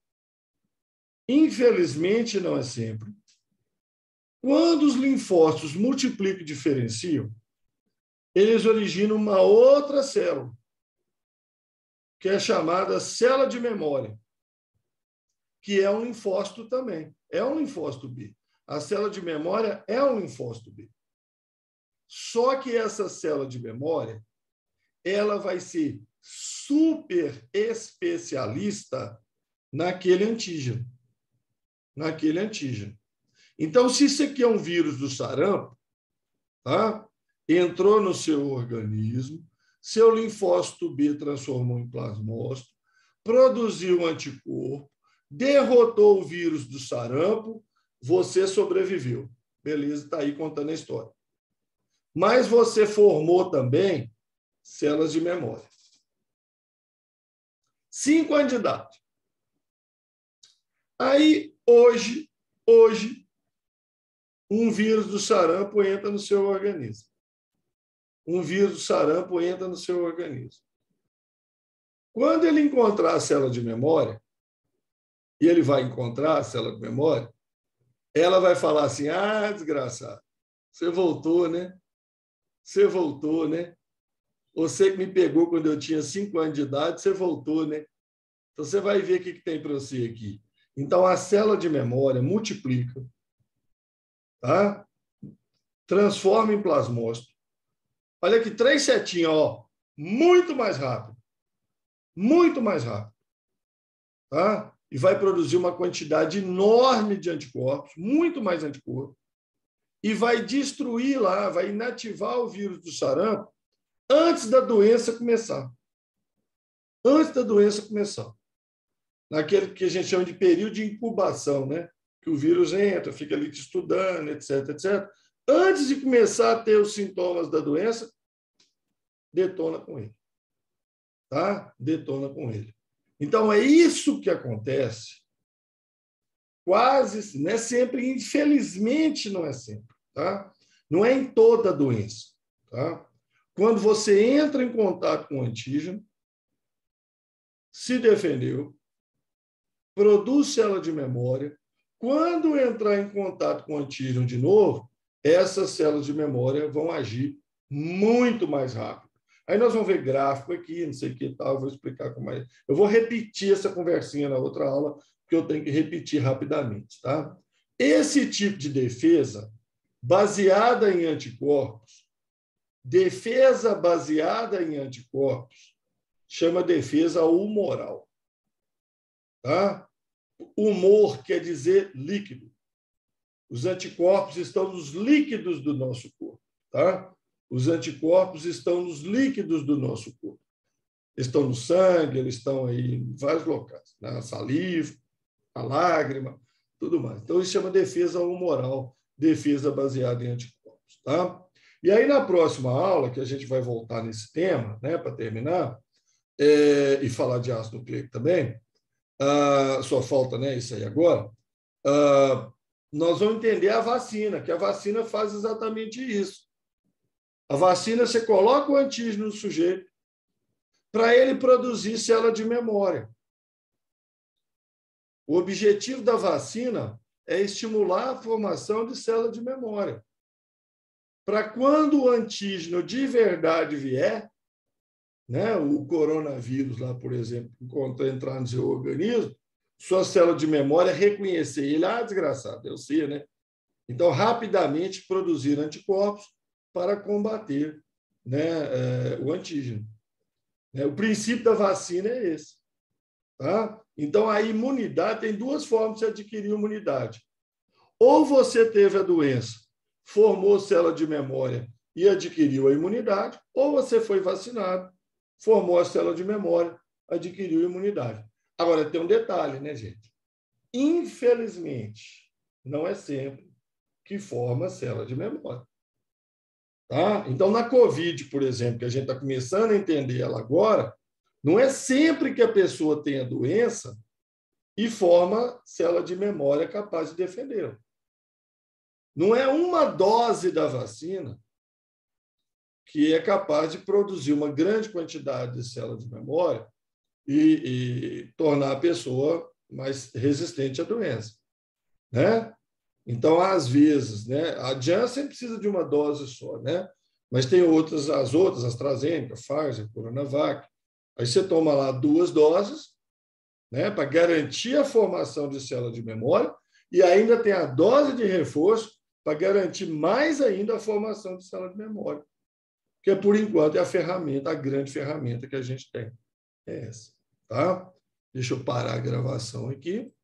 quando os linfócitos multiplicam e diferenciam, eles originam uma outra célula, que é chamada célula de memória, que é um linfócito também. É um linfócito B. A célula de memória é um linfócito B. Só que essa célula de memória, ela vai ser super especialista naquele antígeno. Naquele antígeno. Então, se isso aqui é um vírus do sarampo, tá? Entrou no seu organismo, seu linfócito B transformou em plasmócito, produziu um anticorpo, derrotou o vírus do sarampo, você sobreviveu. Beleza, está aí contando a história. Mas você formou também células de memória. 5 anos de idade. Aí, hoje, um vírus do sarampo entra no seu organismo. Um vírus do sarampo entra no seu organismo. Quando ele encontrar a célula de memória, e ele vai encontrar a célula de memória, ela vai falar assim, ah, desgraçado, você voltou, né? Você voltou, né? Você que me pegou quando eu tinha 5 anos de idade, você voltou, né? Então, você vai ver o que tem para você aqui. Então, a célula de memória multiplica, tá? Transforma em plasmócito. Olha aqui, 3 setinhas, ó, muito mais rápido. Muito mais rápido. Tá? E vai produzir uma quantidade enorme de anticorpos, muito mais anticorpos, e vai destruir lá, vai inativar o vírus do sarampo antes da doença começar. Antes da doença começar. Naquele que a gente chama de período de incubação, né? Que o vírus entra, fica ali te estudando, etc, etc. Antes de começar a ter os sintomas da doença, detona com ele. Tá? Detona com ele. Então, é isso que acontece. Quase, não é sempre, infelizmente não é sempre. Tá? Não é em toda doença. Tá? quando você entra em contato com o antígeno, se defendeu, produz célula de memória. Quando entrar em contato com o antígeno de novo, essas células de memória vão agir muito mais rápido. Aí nós vamos ver gráfico aqui, não sei o que tal, eu vou explicar como é. Eu vou repetir essa conversinha na outra aula, porque eu tenho que repetir rapidamente, tá? Esse tipo de defesa, baseada em anticorpos, defesa baseada em anticorpos, chama defesa humoral, tá? Humor quer dizer líquido. Os anticorpos estão nos líquidos do nosso corpo, tá? Os anticorpos estão nos líquidos do nosso corpo. Estão no sangue, eles estão aí em vários locais, na saliva, na lágrima, tudo mais. Então, isso chama defesa humoral, defesa baseada em anticorpos, tá? E aí, na próxima aula, que a gente vai voltar nesse tema, né, para terminar, e falar de ácido nucleico também, só falta, né, isso aí agora, nós vamos entender a vacina, que a vacina faz exatamente isso. A vacina, você coloca o antígeno no sujeito para ele produzir célula de memória. O objetivo da vacina é estimular a formação de célula de memória. Para quando o antígeno de verdade vier, né, o coronavírus lá, por exemplo, enquanto entrar no seu organismo, sua célula de memória reconhecer ele, desgraçado, eu sei, né? Então, rapidamente produzir anticorpos para combater, né, o antígeno. O princípio da vacina é esse. Tá? Então, a imunidade tem duas formas de adquirir imunidade. Ou você teve a doença, formou célula de memória e adquiriu a imunidade, ou você foi vacinado, formou a célula de memória, adquiriu a imunidade. Agora, tem um detalhe, né, gente? Infelizmente, não é sempre que forma célula de memória. Tá? Então, na COVID, por exemplo, que a gente está começando a entender ela agora, não é sempre que a pessoa tem a doença e forma célula de memória capaz de defendê-la. Não é uma dose da vacina que é capaz de produzir uma grande quantidade de células de memória e tornar a pessoa mais resistente à doença, né? Então, às vezes, né, a Janssen precisa de uma dose só, né? Mas tem outras, as AstraZeneca, Pfizer, Coronavac. Aí você toma lá 2 doses, né, para garantir a formação de célula de memória, e ainda tem a dose de reforço para garantir mais ainda a formação de célula de memória. Que, por enquanto, é a ferramenta, a grande ferramenta que a gente tem. É essa. Tá? Deixa eu parar a gravação aqui.